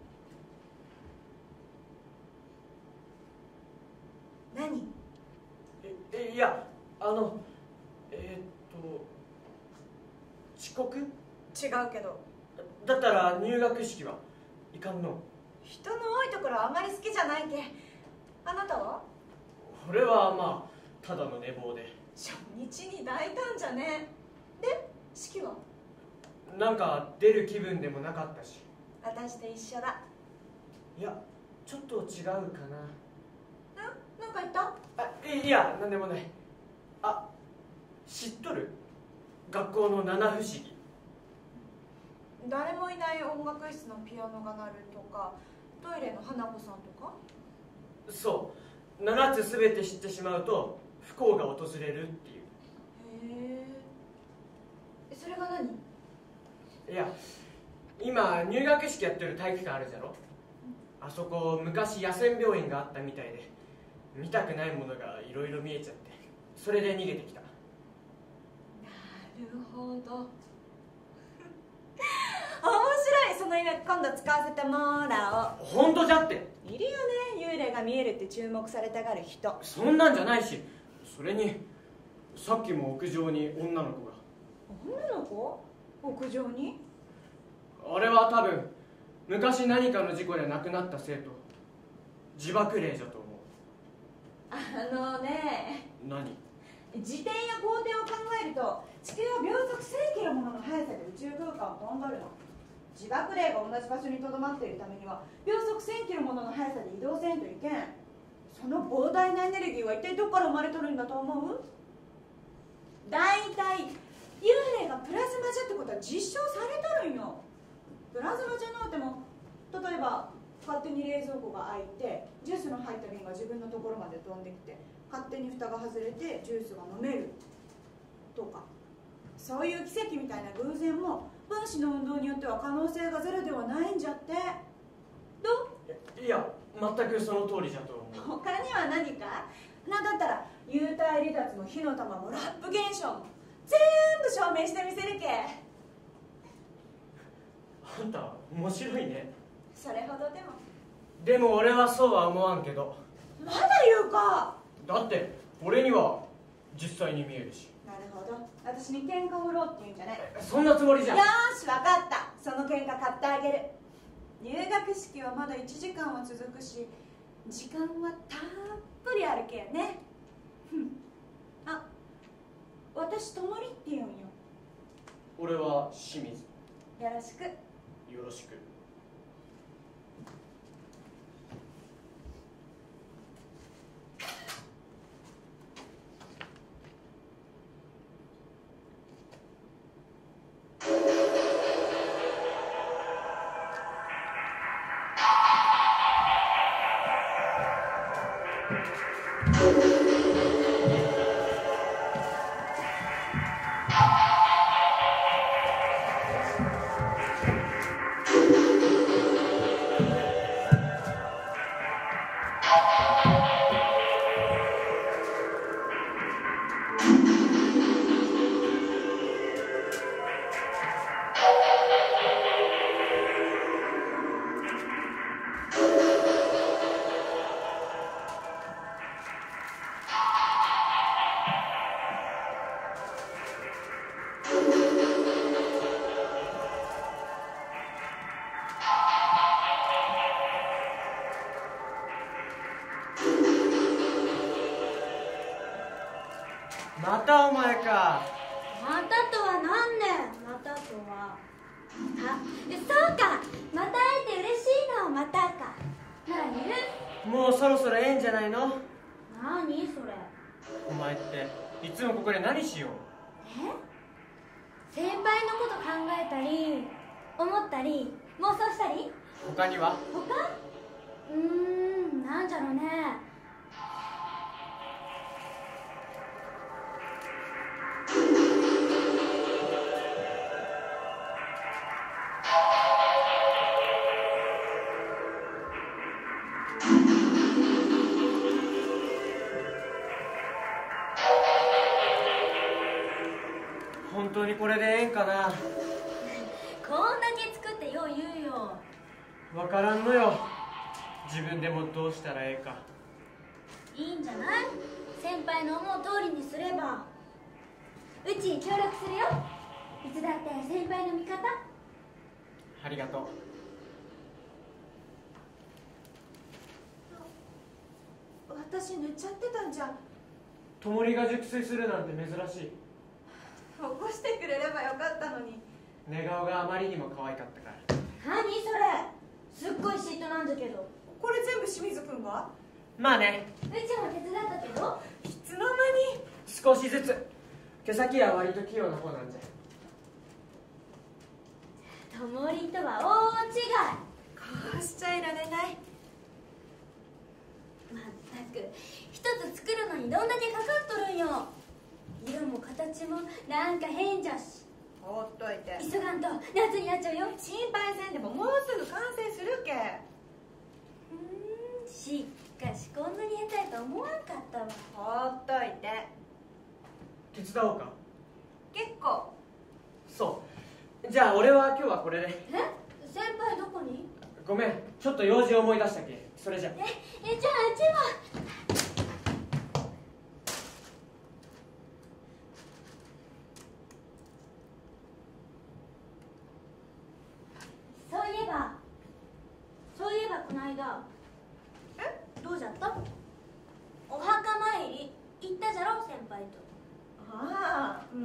Speaker 2: 何？
Speaker 1: え、いや、あのえー、っと遅刻？
Speaker 2: 違うけど。
Speaker 1: だったら入学式はいかんの？
Speaker 2: 人の多いところあんまり好きじゃないけ。あなたは？
Speaker 1: 俺はまあただの寝坊で。
Speaker 2: 初日に大胆じゃね。で、式は？
Speaker 1: なんか出る気分でもなかったし。
Speaker 2: 私と一緒だ。
Speaker 1: いや、ちょっと違うかな。
Speaker 2: ん？なんか言った？
Speaker 1: あ、いいや、なんでもない。あ、知っとる？学校の七不思議。
Speaker 2: 誰もいない音楽室のピアノが鳴るとか、トイレの花子さんとか。
Speaker 1: そう、七つすべて知ってしまうと不幸が訪れるっていう。
Speaker 2: へえ。それが何？
Speaker 1: いや、今入学式やってる体育館あるじゃろ。あそこ昔野戦病院があったみたいで、見たくないものがいろいろ見えちゃって、それで逃げてきた。
Speaker 2: なるほど。面白い。その夢今度使わせてもらおう。
Speaker 1: 本当じゃって。
Speaker 2: いるよね、幽霊が見えるって注目されたがる人。
Speaker 1: そんなんじゃないし、それにさっきも屋上に女の子が。
Speaker 2: 女の子？屋上に？
Speaker 1: あれは多分昔何かの事故で亡くなった生徒。自爆霊じゃと思う。
Speaker 2: あのね、
Speaker 1: 何？
Speaker 2: 自転や公転を考えると地球は秒速せんキロものの速さで宇宙空間を飛んどるの。自爆霊が同じ場所にとどまっているためには秒速せんキロものの速さで移動せんといけん。その膨大なエネルギーは一体どこから生まれとるんだと思う？大体幽霊がプラズマじゃってことは実証されとるんよ。プラズマじゃなくても、例えば勝手に冷蔵庫が開いてジュースの入った瓶が自分のところまで飛んできて勝手に蓋が外れてジュースが飲めるとか、そういう奇跡みたいな偶然も分子の運動によっては可能性がゼロではないんじゃって。ど
Speaker 1: いや、全くその通りじゃと思う。
Speaker 2: う？他には何か？なんだったら幽体離脱も火の玉もラップ現象も全部証明してみせるけ。
Speaker 1: あんた面白いね。
Speaker 2: それほどでも。
Speaker 1: でも俺はそうは思わんけど。
Speaker 2: まだ言うか。
Speaker 1: だって俺には実際に見えるし。
Speaker 2: なるほど、私に喧嘩を売ろうって言うんじゃない。
Speaker 1: そんなつもりじゃ。
Speaker 2: よーし、分かった。その喧嘩買ってあげる。入学式はまだいちじかんは続くし、時間はたっぷりあるけんね。あ、私ともりって言うんよ。
Speaker 1: 俺は清水。
Speaker 2: よろしく。
Speaker 1: よろしく。またお前か。
Speaker 4: またとは何ね。またとはあ、でそうか、また会えて嬉しいの。またかなら寝る。
Speaker 1: もうそろそろええんじゃないの。
Speaker 4: 何それ。
Speaker 1: お前っていつもここで何しよう。
Speaker 4: え、先輩のこと考えたり思ったり妄想したり。
Speaker 1: 他には？
Speaker 4: 他？うーん、なんじゃろうね。
Speaker 1: 本当にこれでええんかな。
Speaker 4: こんだけ作って用
Speaker 1: 分からんのよ、自分でもどうしたらええか。
Speaker 4: いいんじゃない？先輩の思う通りにすれば。うち協力するよ。いつだって先輩の味方。
Speaker 1: ありがとう。
Speaker 2: 私寝ちゃってたんじゃ。
Speaker 1: ともりが熟睡するなんて珍しい。
Speaker 2: 起こしてくれればよかったのに。
Speaker 1: 寝顔があまりにも可愛かったから。
Speaker 4: 何それ、すっごい嫉妬なんだけど。
Speaker 2: これ全部清水くんが？
Speaker 1: まあね。
Speaker 4: うちも手伝ったけど。
Speaker 2: いつの間に。
Speaker 1: 少しずつ。手先は割と器用な方なんじゃ。
Speaker 4: ともりとは大違い。
Speaker 2: こうしちゃいられない。
Speaker 4: まったく一つ作るのにどんだけかかっとるんよ。色も形もなんか変じゃし。
Speaker 2: ほっといて。
Speaker 4: 急がんと夏になっちゃうよ。
Speaker 2: 心配せんでももうすぐ完成するけ。
Speaker 4: うーん、しかしこんなに下手やと思わんかったわ。
Speaker 2: ほっといて。
Speaker 1: 手伝おうか。
Speaker 2: 結構。
Speaker 1: そう。じゃあ俺は今日はこれで。
Speaker 4: え、先輩どこに？
Speaker 1: ごめん、ちょっと用事を思い出したけ。それじゃ。
Speaker 4: え、え、じゃあうちは。そういえばそういえばこの間。
Speaker 2: え、
Speaker 4: どうじゃった？お墓参り行ったじゃろ先輩と。
Speaker 2: ああ、うん。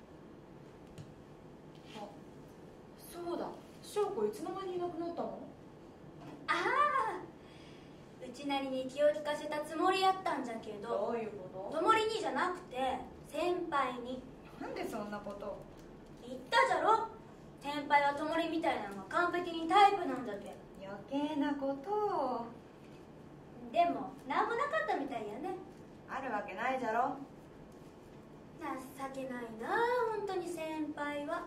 Speaker 2: あ、そうだ。翔子いつの間にいなくなったの？
Speaker 4: ああ、うちなりに気を利かせたつもりやったんじゃけど。
Speaker 2: どういうこと？
Speaker 4: ともりにじゃなくて先輩に。
Speaker 2: なんでそんなこと？
Speaker 4: 言ったじゃろ、先輩はともりみたいなのが完璧にタイプなんだけ。
Speaker 2: 余計なことを。
Speaker 4: でもなんもなかったみたいやね。
Speaker 2: あるわけないじゃろ。
Speaker 4: 情けないな本当に先輩は。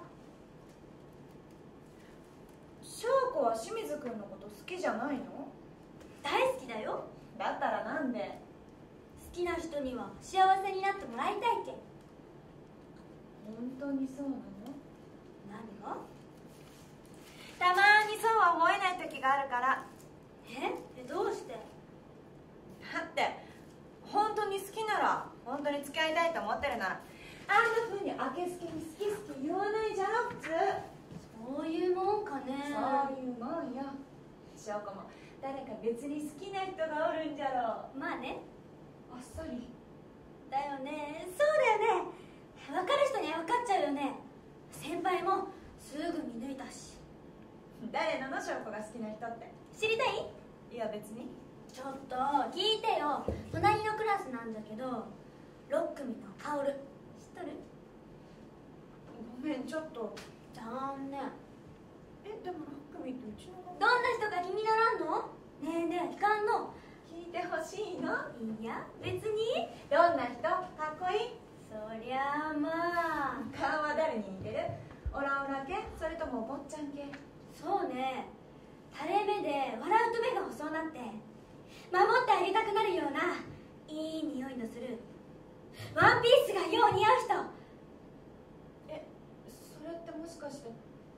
Speaker 2: 翔子は清水くんのこと好きじゃないの？
Speaker 4: 大好きだよ。
Speaker 2: だったらなんで？
Speaker 4: 好きな人には幸せになってもらいたいけ。
Speaker 2: 本当にそうなの？
Speaker 4: 何が？
Speaker 2: たまにそうは思えない時があるから。
Speaker 4: ええ、どうして？
Speaker 2: だって本当に好きなら本当に付き合いたいと思ってるなら、あんな風にあけすけに好き好き言わないじゃろ普通。
Speaker 4: そういうもんかね。
Speaker 2: そういうもんよ。翔子も誰か別に好きな人がおるんじゃろう。
Speaker 4: まあね。
Speaker 2: あっさり。
Speaker 4: だよね、そうだよね。分かる人には分かっちゃうよね。先輩もすぐ見抜いたし。
Speaker 2: 誰なの翔子が好きな人って。
Speaker 4: 知りたい？
Speaker 2: いや別に。
Speaker 4: ちょっと聞いてよ。隣のクラスなんだけどろっくみのカオル、知っとる？
Speaker 2: ごめんちょっと。
Speaker 4: 残念。
Speaker 2: え、でもろっくみってうちの子。
Speaker 4: どんな人か気にならんの？ねえねえ、聞かんの？
Speaker 2: 聞いてほしいの？
Speaker 4: いや別に。
Speaker 2: どんな人？かっこいい？
Speaker 4: そりゃあまあ。
Speaker 2: 顔は誰に似てる？オラオラ系？それとも坊ちゃん系？
Speaker 4: そうね、垂れ目で笑うと目が細なって守ってあげたくなるようないい匂いのするワンピースがよう似合う人。
Speaker 2: え、それってもしかして。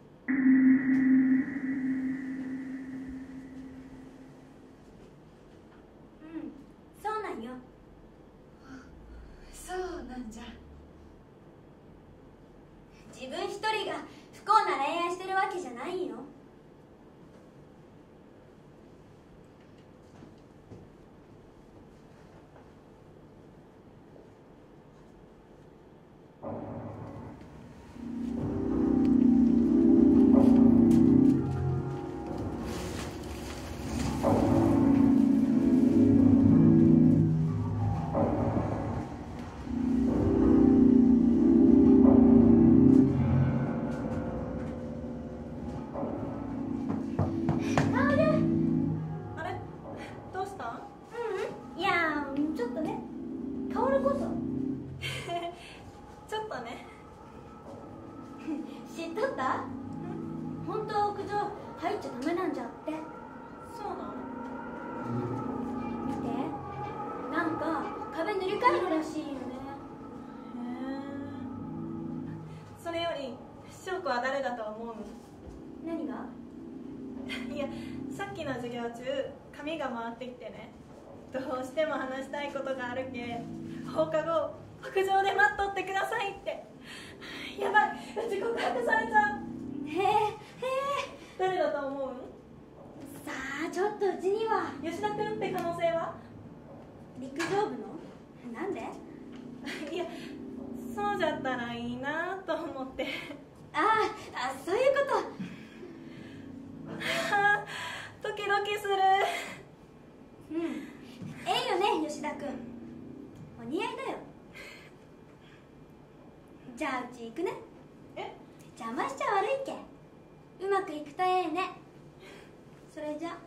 Speaker 4: うん、そうなんよ。
Speaker 2: そうなんじゃ。
Speaker 4: 自分一人が不幸な恋愛してるわけじゃないよ。知っとった？本当は屋上入っちゃダメなんじゃって。
Speaker 3: そうなの？
Speaker 4: 見て、なんか壁塗り替えるらしいよね。
Speaker 3: へえ。それより翔子は誰だと思うの？
Speaker 4: 何が？
Speaker 3: いや、 さっきの授業中紙が回ってきてね、どうしても話したいことがあるけ放課後屋上で待っとってくださいって。やばい、うち告白されちゃう。
Speaker 4: へえへえ、
Speaker 3: 誰だと思う？
Speaker 4: さあちょっとうちには。
Speaker 3: 吉田君って可能性は？
Speaker 4: 陸上部の？なんで？
Speaker 3: いや、そうじゃったらいいなと思って。
Speaker 4: ああ、そういうこと。
Speaker 3: はあ、ドキドキする。
Speaker 4: うん、ええよね吉田君、お似合いだよ。じゃあうち行くね。
Speaker 3: え？
Speaker 4: 邪魔しちゃ悪いけ、うまくいくとええね。それじゃ。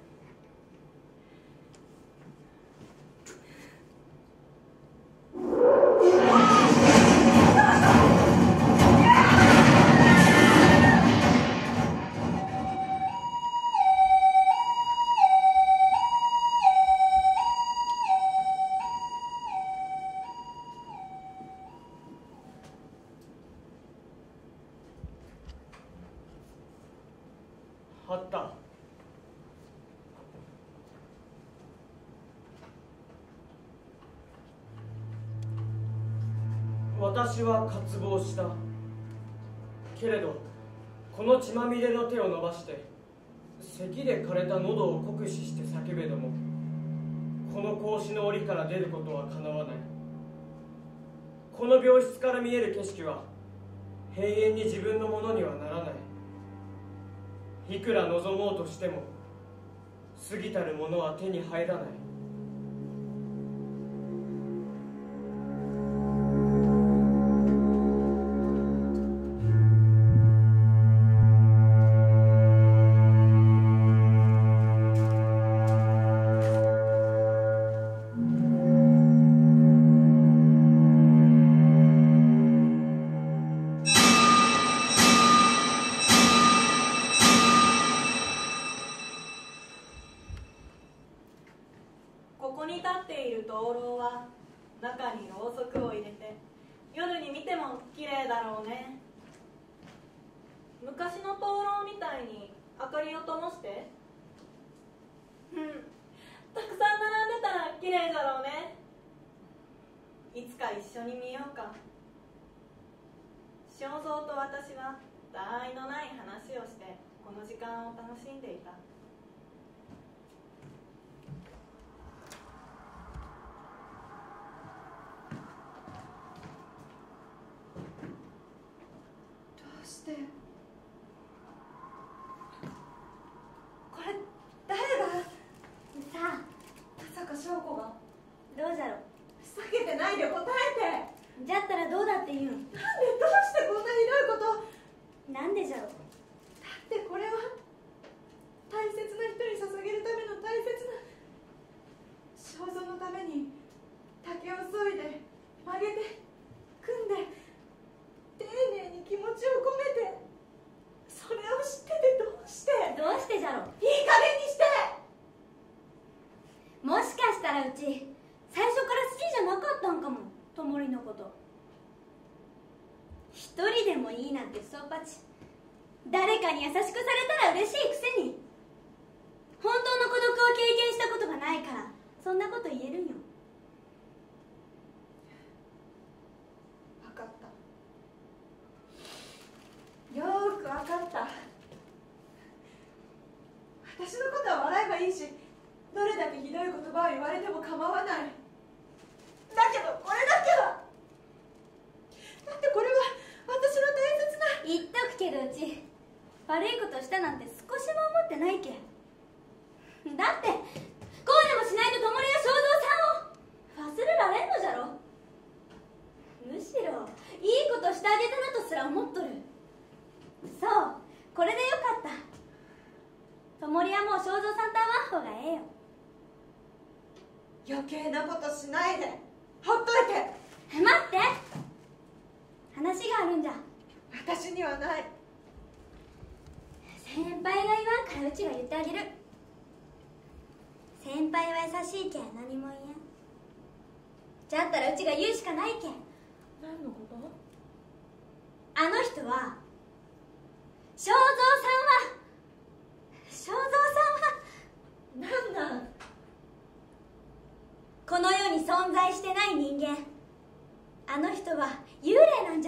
Speaker 1: あった。私は渇望したけれど、この血まみれの手を伸ばして咳で枯れた喉を酷使して叫べども、この格子の檻から出ることはかなわない。この病室から見える景色は永遠に自分のものにはならない。いくら望もうとしても過ぎたるものは手に入らない。
Speaker 3: ここに立っている灯籠は中にろうそくを入れて夜に見ても綺麗だろうね。昔の灯籠みたいに明かりを灯して、うんたくさん並んでたら綺麗だろうね。いつか一緒に見ようか。正蔵と私はたわいのない話をしてこの時間を楽しんでいた。
Speaker 2: してこれ誰が？
Speaker 4: さあ
Speaker 2: まさか翔子が？
Speaker 4: どうじゃろ。
Speaker 2: ふざけてないで答えて。
Speaker 4: じゃったらどうだって言うん？
Speaker 2: なんでどうしてこんなひどいこと？
Speaker 4: なんでじゃろ。
Speaker 2: だってこれは大切な人に捧げるための大切な肖像のために竹を削いで曲げて組んで丁寧に気持ちを込めて、それを知っててどうして？
Speaker 4: どうしてじゃろ。
Speaker 2: いい加減にして。
Speaker 4: もしかしたらうち最初から好きじゃなかったんかも、ともりのこと。一人でもいいなんて嘘っぱち。誰かに優しくされたら嬉しいくせに、本当の孤独を経験したことがないからそんなこと言えるんよ。
Speaker 2: 分かった、よーく分かった。私のことは笑えばいいし、どれだけひどい言葉を言われても構わない。だけどこれだけは、だってこれは私の大切な。
Speaker 4: 言っとくけどうち悪いことしたなんて少しも思ってないけ。だってこうでもしないとともりが正蔵さんを忘れられんのじゃろ。むしろいいことしてあげたなとすら思っとる。そう、これでよかった。ともりはもう正蔵さんと会わん方がええよ。
Speaker 2: 余計なことしないで、ほっといて。
Speaker 4: 待って、話があるんじゃ。
Speaker 2: 私にはない。
Speaker 4: 先輩が言わんからうちが言ってあげる。先輩は優しいけん何も言えん。じゃったらうちが言うしかないけん。
Speaker 2: 何のこと？
Speaker 4: あの人は正蔵さんは正蔵さんはない人間。あの人は幽霊なんじゃ。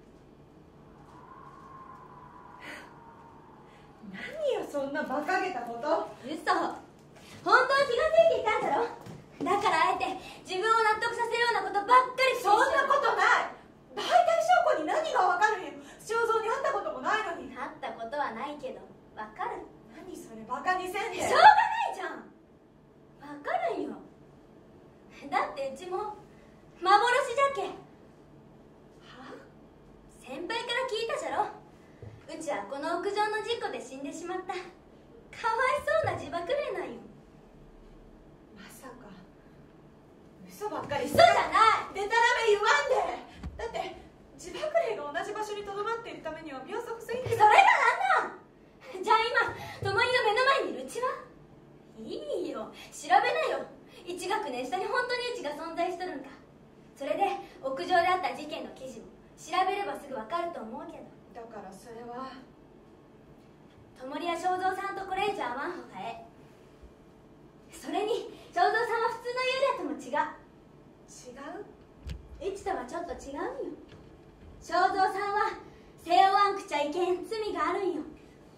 Speaker 2: 何よそんな馬鹿げたこと。
Speaker 4: 嘘。本当は気がついていたんだろ。だからあえて自分を納得させるようなことばっかり。
Speaker 2: そんなことない。大体証拠に何がわかるんよ。肖像に会ったこともないのに。
Speaker 4: 会ったことはないけどわかる。
Speaker 2: 何それ、バカにせんで。
Speaker 4: しょうがないじゃん。わかるんよ。だってうちも幻じゃけ。
Speaker 2: は？
Speaker 4: 先輩から聞いたじゃろ。うちはこの屋上の事故で死んでしまった。かわいそうな自爆霊なんよ。
Speaker 2: まさか嘘ばっかり
Speaker 4: 嘘じゃない。
Speaker 2: でたらめ言わんで。だって自爆霊が同じ場所にとどまっているためには秒速スイング。
Speaker 4: それが何なん。じゃあ今ともりの目の前にいるうちはいいよ、調べなよ。一学年下に本当にうちが存在しとるんか。それで屋上であった事件の記事も調べればすぐ分かると思うけど。
Speaker 2: だからそれは
Speaker 4: ともりや正蔵さんとこれ以上会わんほうがええ。それに正蔵さんは普通の幽霊とも違う。
Speaker 2: 違う。
Speaker 4: うちとはちょっと違うんよ。正蔵さんは背負わんくちゃいけん罪があるんよ。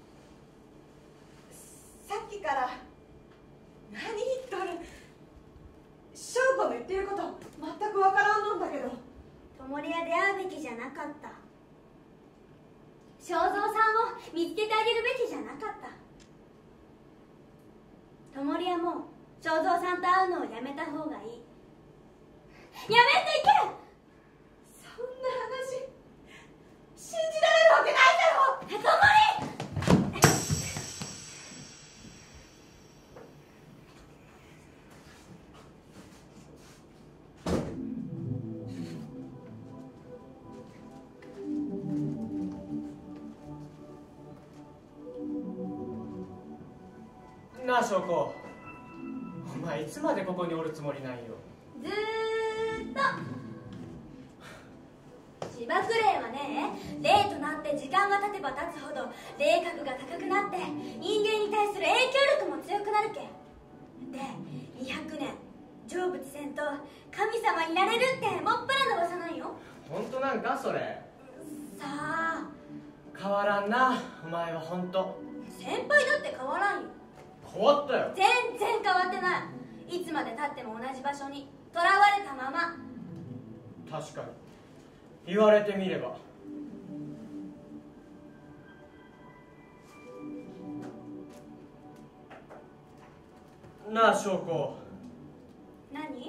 Speaker 2: さっきから何言っとる。翔子の言ってること全くわからんのんだけど。
Speaker 4: ともりや出会うべきじゃなかった。正蔵さんを見つけてあげるべきじゃなかった。ともりやも正蔵さんと会うのをやめた方がいい。やめていけ。
Speaker 2: そんな話信じられるわけないだろ。
Speaker 4: ともり。
Speaker 1: なあ翔子、お前いつまでここにおるつもりなんよ。
Speaker 4: ずーっと。自爆霊はね、霊となって時間が経てば経つほど霊格が高くなって人間に対する影響力も強くなるけんで、にひゃくねん成仏せんと神様になれるってもっぱらの噂なんよ。
Speaker 1: 本当なんかそれ。
Speaker 4: さあ
Speaker 1: 変わらんなお前は。本当
Speaker 4: 先輩だって変わらんよ。
Speaker 1: 変わったよ。
Speaker 4: 全然変わってない。いつまでたっても同じ場所にとらわれたまま。
Speaker 1: 確かに言われてみれば。なあ翔子、
Speaker 4: 何？
Speaker 1: 好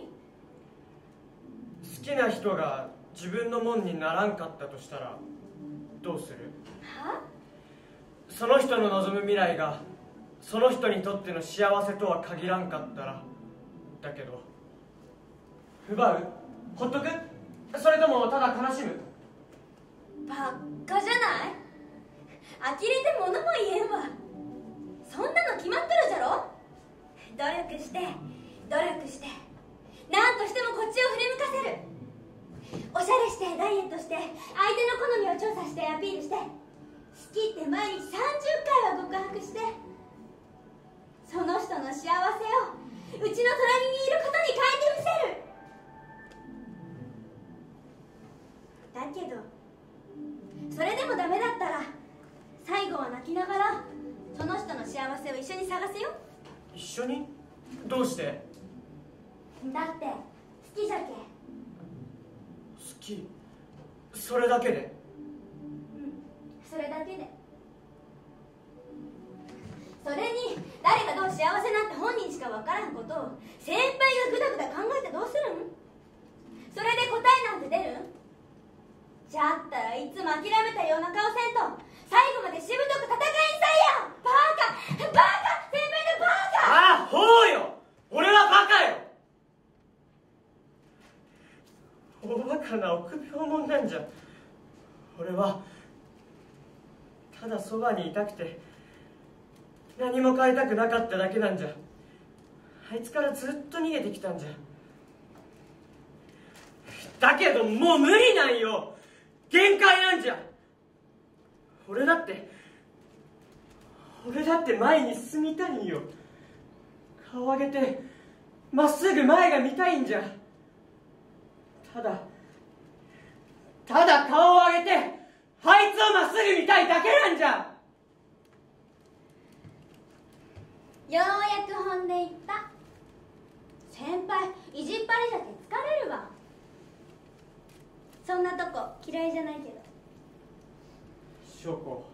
Speaker 1: きな人が自分のもんにならんかったとしたらどうする？
Speaker 4: は？
Speaker 1: その人の望む未来がその人にとっての幸せとは限らんかったらだけど、奪う？ほっとく？それともただ悲しむ？
Speaker 4: ばっかじゃない。呆れて物も言えんわ。そんなの決まってるじゃろ。努力して努力して何としてもこっちを振り向かせる。おしゃれしてダイエットして相手の好みを調査してアピールして、好きって毎日さんじゅっかいは告白して、その人の幸せをうちの隣にいることに変えてみせる。だけどそれでもダメだったら最後は泣きながらその人の幸せを一緒に探せよ。
Speaker 1: 一緒に？どうして？
Speaker 4: だって好きじゃけ。
Speaker 1: 好き？それだけで？
Speaker 4: うんそれだけで。それに誰がどう幸せなんて本人しか分からんことを先輩がグダグダ考えてどうするん？それで答えなんて出るん？じゃったらいつも諦めたような顔せんと最後までしぶとく戦いんさいや。バカバカ先輩のバカ。
Speaker 1: ああ、ほうよ。俺はバカよ。大バカな臆病者なんじゃ。俺はただそばにいたくて何も変えたくなかっただけなんじゃ。あいつからずっと逃げてきたんじゃ。だけどもう無理なんよ。限界なんじゃ。俺だって俺だって前に進みたいんよ。顔上げてまっすぐ前が見たいんじゃ。 ただただ顔を上げてあいつをまっすぐ見たいだけなんじゃ。
Speaker 4: ようやく本で言った。先輩意地っ張りじゃて疲れるわ。そんなとこ嫌いじゃないけど。
Speaker 1: 翔子、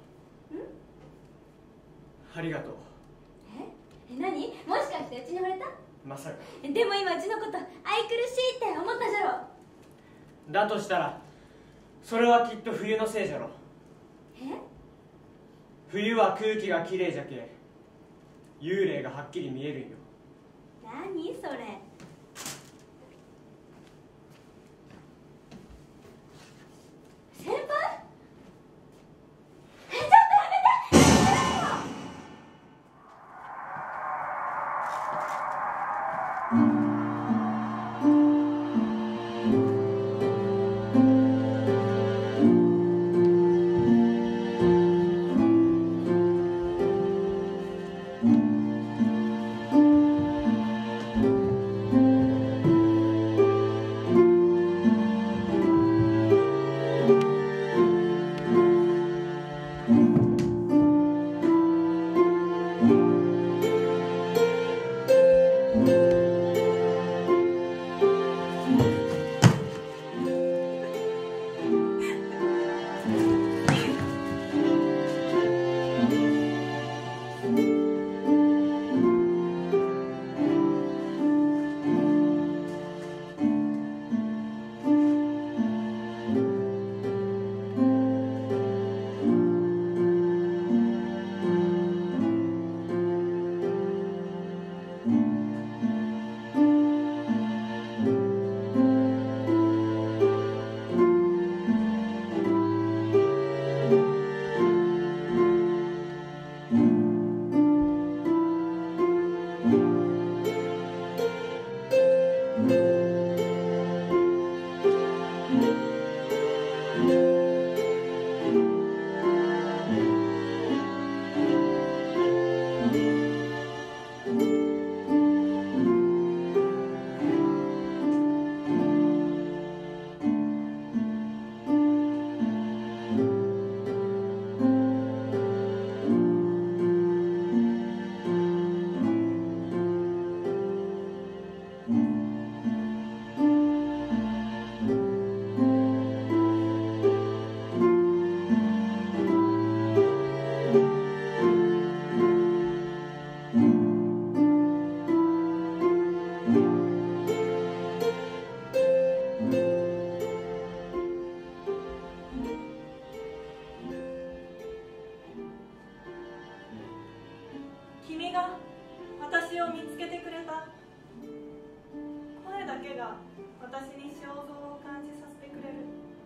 Speaker 1: ありがとう。
Speaker 4: ええ、何？もしかしてうちに惚れた？
Speaker 1: まさか。
Speaker 4: でも今うちのこと愛くるしいって思ったじゃろ。
Speaker 1: だとしたらそれはきっと冬のせいじゃろ。
Speaker 4: え？
Speaker 1: 冬は空気がきれいじゃけ幽霊がはっきり見えるんよ。
Speaker 4: 何それ。先輩？え、ちょっとやめて！やめてよ！
Speaker 3: 君が私を見つけてくれた。声だけが私に肖像を感じさせてくれる。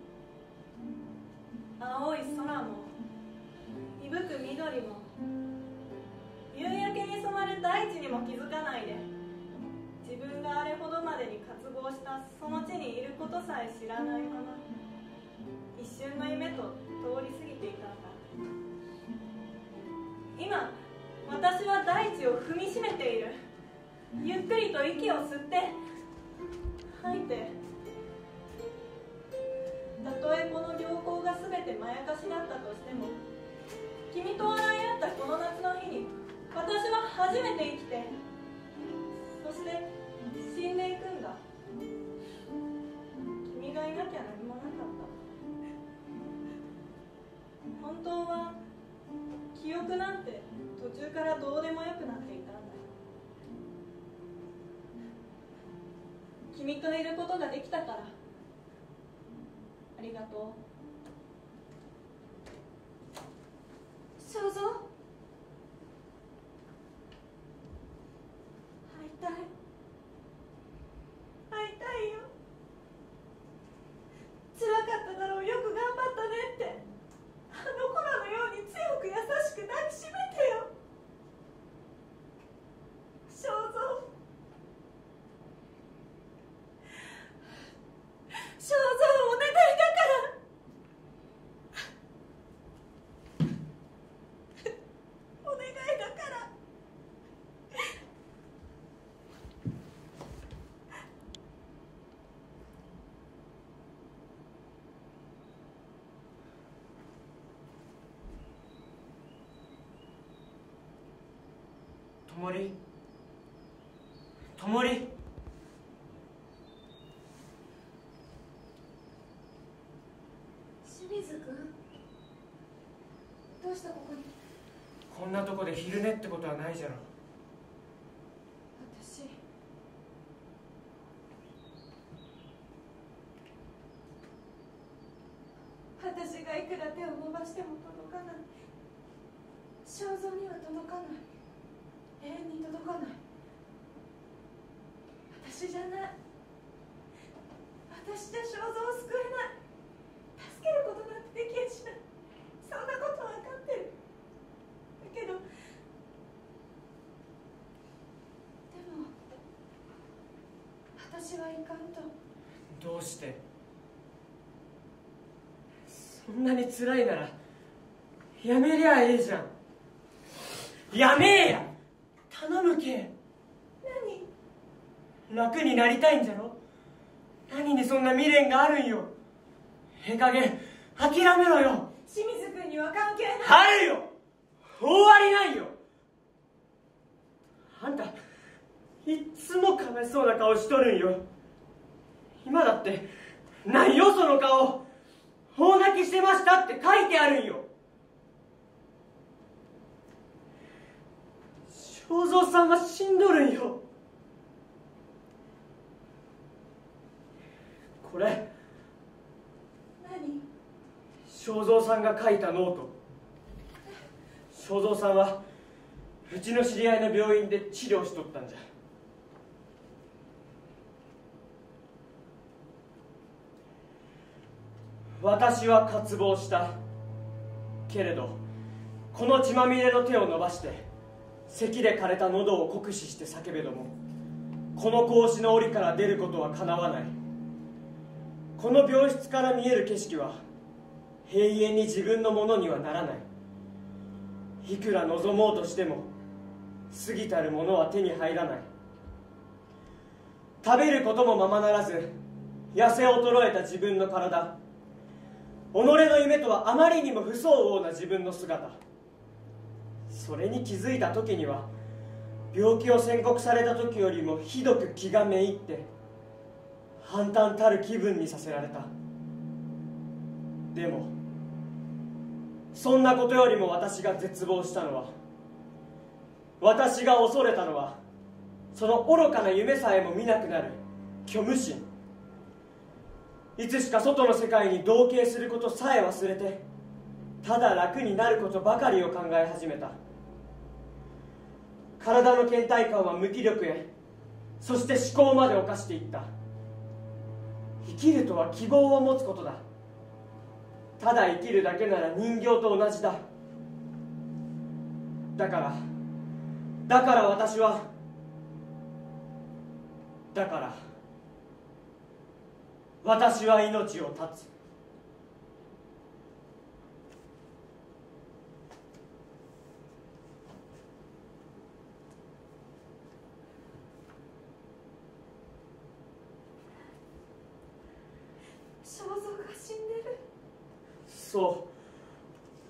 Speaker 3: 青い空も息吹く緑も夕焼けに染まる大地にも気づかないで、自分があれほどまでに渇望したその地にいることさえ知らないまま、一瞬の夢と通り過ぎていたんだ。今私は大地を踏みしめている。ゆっくりと息を吸って吐いて、たとえこの良好が全てまやかしだったとしても、君と笑い合ったこの夏の日に私は初めて生きて、そして死んでいくんだ。君がいなきゃ何もなかった。本当は記憶なんて途中からどうでもよくなっていたんだ。君といることができたからありがとう。
Speaker 2: 肖像、会いたい会いたいよ。辛かっただろう、よく頑張ったねって、あの頃のように強く優しく抱きしめてよ。肖像、肖像、お願いだから
Speaker 1: ともりともり
Speaker 2: 清水君、どうしたここに。
Speaker 1: こんなとこで昼寝ってことはないじゃろ。
Speaker 2: 私私がいくら手を伸ばしても届かない。肖像には届かない。永遠に届かない。私じゃない。私じゃ肖像を救えない。助けることなんてできやしない。そんなことは分かってる。だけどでも私はいかんと。
Speaker 1: どうして？そんなに辛いならやめりゃええじゃん。やめえや、頼むけ。
Speaker 2: 何？
Speaker 1: 楽になりたいんじゃろ。何にそんな未練があるんよ。ええ加減諦めろよ。
Speaker 2: 清水君には関係ない。
Speaker 1: あるよ、終わりないよ。あんたいっつも悲しそうな顔しとるんよ。今だって何よその顔。大泣きしてましたって書いてあるんよ。正蔵さんは死んどるんよ。これ
Speaker 2: 何？
Speaker 1: 正蔵さんが書いたノート。正蔵さんはうちの知り合いの病院で治療しとったんじゃ。私は渇望したけれど、この血まみれの手を伸ばして咳で枯れた喉を酷使して叫べども、この格子の檻から出ることはかなわない。この病室から見える景色は永遠に自分のものにはならない。いくら望もうとしても過ぎたるものは手に入らない。食べることもままならず痩せ衰えた自分の体、己の夢とはあまりにも不相応な自分の姿、それに気づいた時には病気を宣告された時よりもひどく気がめいって暗淡たる気分にさせられた。でもそんなことよりも私が絶望したのは、私が恐れたのは、その愚かな夢さえも見なくなる虚無心。いつしか外の世界に同型することさえ忘れて、ただ楽になることばかりを考え始めた。体の倦怠感は無気力へ、そして思考まで侵していった。生きるとは希望を持つことだ。ただ生きるだけなら人形と同じだ。だからだから私はだから私は命を絶つ。
Speaker 2: 肖像が死んでる。
Speaker 1: そう。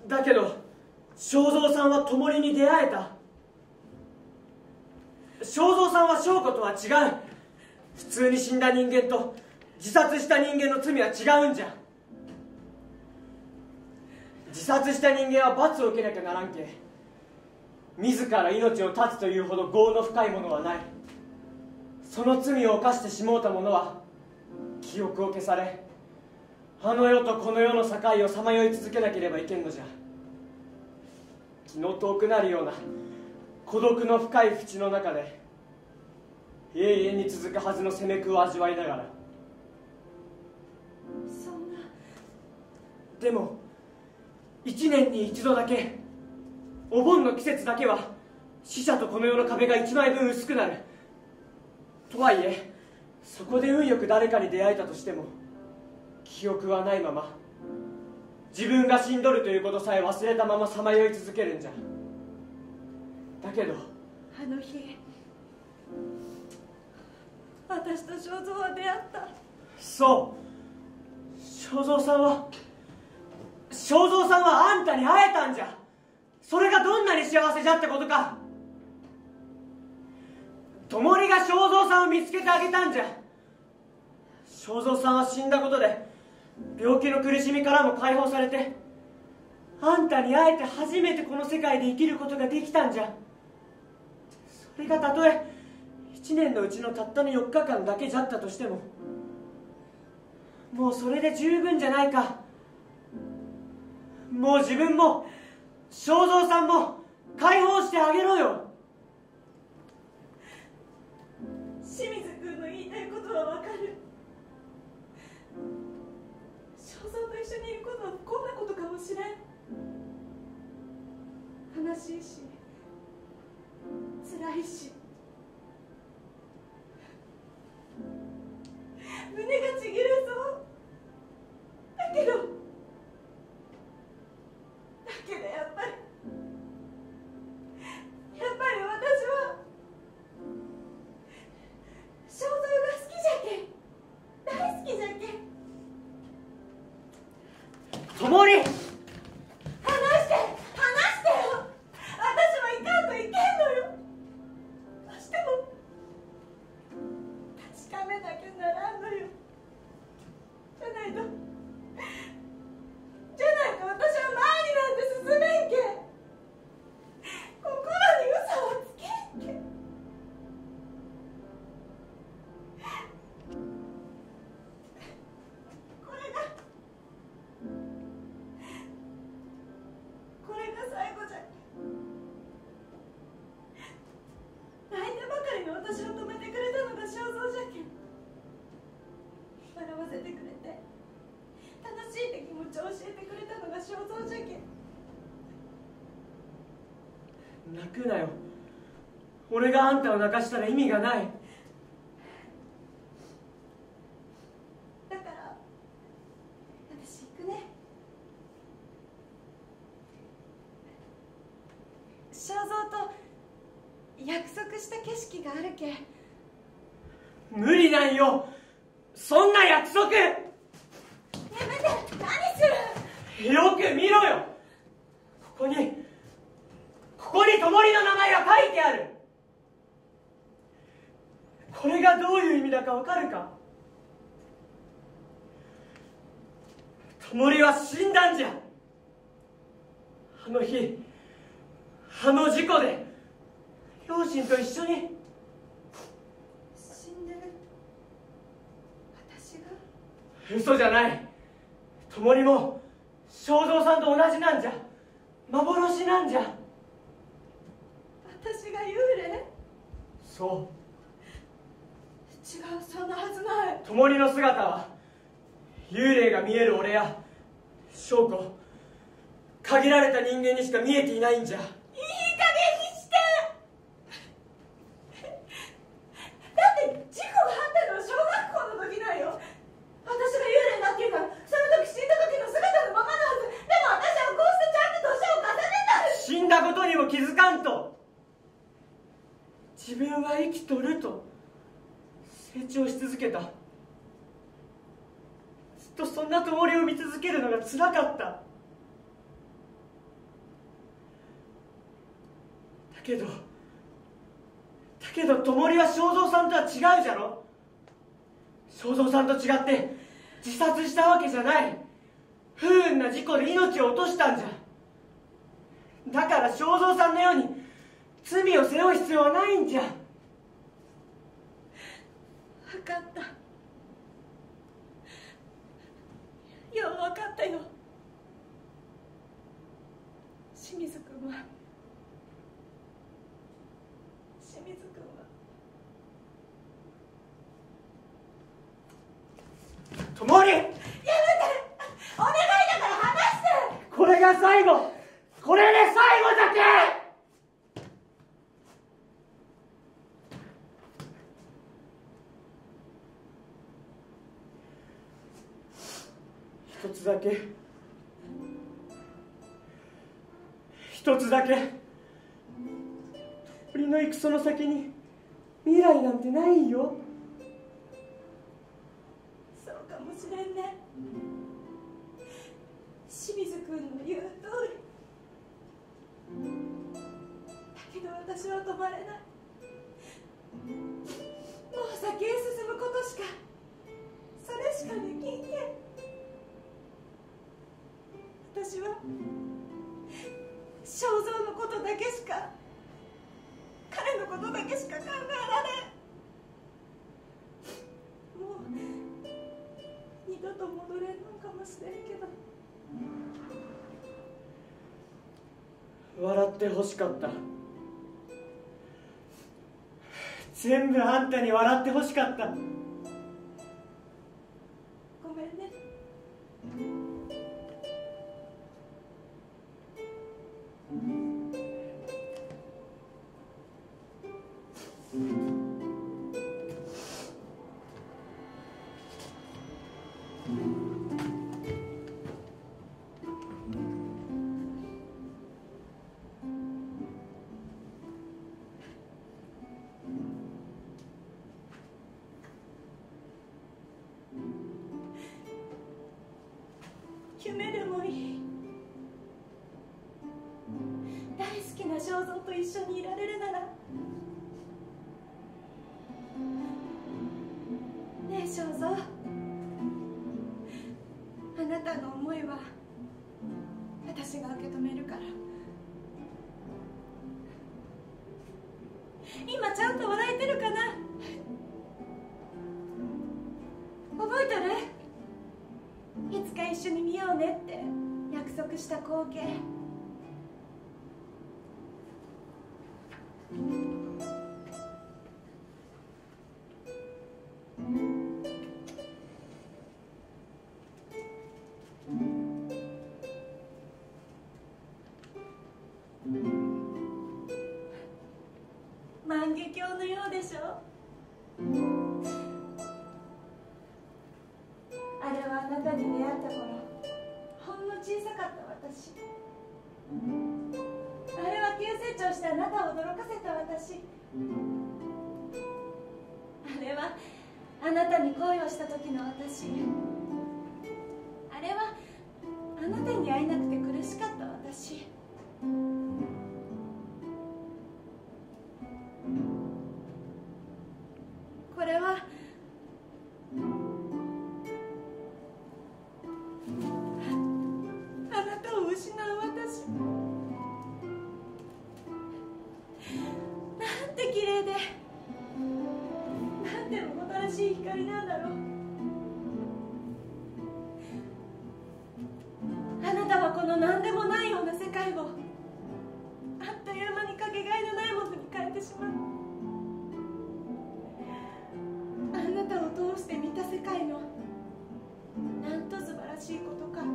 Speaker 1: だけど正蔵さんは灯に出会えた。正蔵さんは翔子とは違う。普通に死んだ人間と自殺した人間の罪は違うんじゃ。自殺した人間は罰を受けなきゃならんけ。自ら命を絶つというほど業の深いものはない。その罪を犯してしもうた者は記憶を消され、あの世とこの世の境をさまよい続けなければいけんのじゃ。気の遠くなるような孤独の深い淵の中で永遠に続くはずの責め苦を味わいながら。
Speaker 2: そんな。
Speaker 1: でも一年に一度だけ、お盆の季節だけは死者とこの世の壁が一枚分薄くなる。とはいえそこで運よく誰かに出会えたとしても記憶はないまま、自分が死んどるということさえ忘れたままさまよい続けるんじゃ。だけど
Speaker 2: あの日私と正蔵は出会った。
Speaker 1: そう、正蔵さんは正蔵さんはあんたに会えたんじゃ。それがどんなに幸せじゃってことか。 灯が正蔵さんを見つけてあげたんじゃ。正蔵さんは死んだことで病気の苦しみからも解放されて、あんたに会えて初めてこの世界で生きることができたんじゃ。それがたとえいちねんのうちのたったのよっかかんだけじゃったとしても、もうそれで十分じゃないか。もう自分も正蔵さんも解放してあげろよ。
Speaker 2: 清水君の言いたいことはわかる。正蔵と一緒にいることはこんなことかもしれん。悲しいし辛いし胸がちぎれそうだけどだけどやっぱりやっぱり私は正蔵が好きじゃけん、大好きじゃけん。
Speaker 1: ともり、
Speaker 2: 話して話してよ。私も行かんといけんのよ。どうしても確かめなきゃならんのよ。じゃないとじゃないと私は前になんて進めんけん。心に嘘はつけんけん。これがこれが最後じゃ。泣いてばかりの私を止めてくれたのが正蔵じゃけん。笑わせてくれて楽しいって気持ちを教えてくれたのが正蔵じゃけん。
Speaker 1: 泣くなよ。俺があんたを泣かしたら意味がない。
Speaker 2: だから私行くね。正蔵と約束した景色があるけ。
Speaker 1: 無理なんよ、そんな約束。
Speaker 2: やめて。何する。
Speaker 1: よく見ろよ。ここにここに灯の名前が書いてある。これがどういう意味だかわかるか。灯は死んだんじゃ。あの日あの事故で両親と一緒に。
Speaker 2: 死んでる。私が。
Speaker 1: 嘘じゃない。灯も正蔵さんと同じなんじゃ。幻なんじゃ。
Speaker 2: 私が幽霊。
Speaker 1: そう。
Speaker 2: 違う、そんなはずない。
Speaker 1: 灯の姿は幽霊が見える俺や翔子、限られた人間にしか見えていないんじゃ。
Speaker 2: いい加減にして。だって事故があったのは小学校の時なんよ。私が幽霊だっていうのはその時死んだ時の姿のままのはず。でも私はこうしてちゃんと年を重ねた。
Speaker 1: 死んだことにも気づかんと、自分は生きとると成長し続けた。ずっとそんな灯を見続けるのがつらかった。だけどだけど灯は正蔵さんとは違うじゃろ。正蔵さんと違って自殺したわけじゃない。不運な事故で命を落としたんじゃ。だから正蔵さんのように罪を背負う必要はないんじゃ。
Speaker 2: 分かった。よう分かったよ。清水君は清水君は
Speaker 1: ともり、
Speaker 2: やめて。お願いだから話して。
Speaker 1: これが最後、これで最後だけ。一つだけ一つだけ鳥の行くその先に未来なんてないよ。
Speaker 2: そうかもしれんね。清水君の言う通り。だけど私は止まれない。 確かに聞いて、私は正蔵のことだけしか、彼のことだけしか考えられん。もう二度と戻れんのかもしれんけど、
Speaker 1: 笑ってほしかった。全部あんたに笑ってほしかった。
Speaker 2: ごめんね。夢でもいい。大好きな正蔵と一緒にいられるなら。ねえ正蔵、あなたの思いは私が受け止めるから。今ちゃんと笑えてるかな。覚えてる？いつか一緒に見ようねって約束した光景。万華鏡のようでしょ。あれはあなたに出会った頃、ほんの小さかった私。あれは急成長してあなたを驚かせた私。あれはあなたに恋をした時の私。あれはあなたに会えなくて苦しかった私。これはあなたを失う私。なんて綺麗で、なんてもたらしい光なんだろう。あなたはこの何でもないような世界をあっという間にかけがえのないものに変えてしまう。あなたを通して見た世界のなんと素晴らしいことか。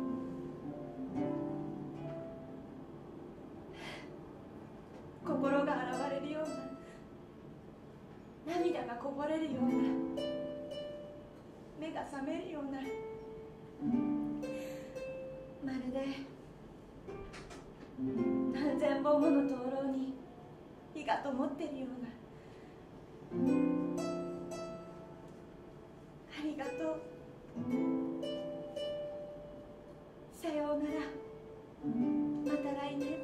Speaker 2: 心が洗われるような、涙がこぼれるような、目が覚めるような、まるで何千本もの灯籠に火が灯っているような。ありがとう。さようなら。また来年。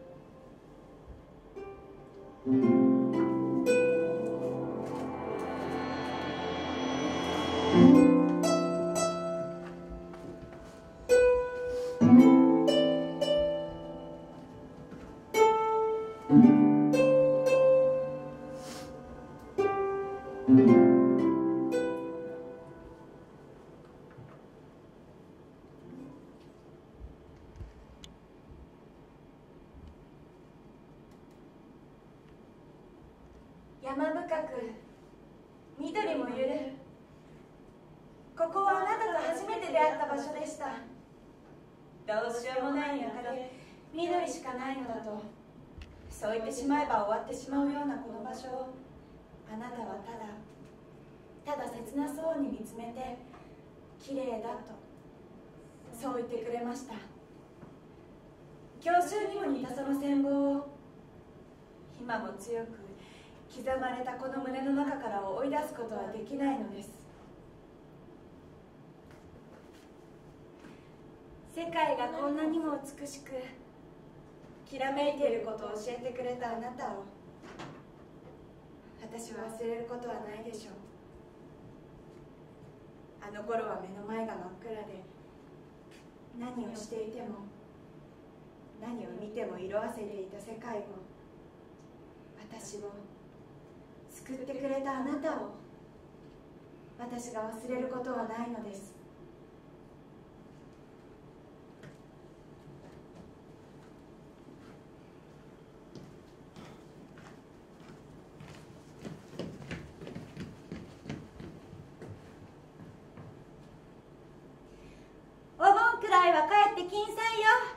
Speaker 2: 山深く緑も揺れる。ここはあなたと初めて出会った場所でした。どうしようもない中で緑しかないのだと、そう言ってしまえば終わってしまうようなこの場所を、あなたはただただ切なそうに見つめて、綺麗だとそう言ってくれました。郷愁にも似たその戦望を今も強く刻まれたこの胸の中から追い出すことはできないのです。世界がこんなにも美しくきらめいていることを教えてくれたあなたを、私は忘れることはないでしょう。 あの頃は目の前が真っ暗で、何をしていても何を見ても色あせていた世界を、私を救ってくれたあなたを、私が忘れることはないのです。お盆くらいは帰ってきんさいよ。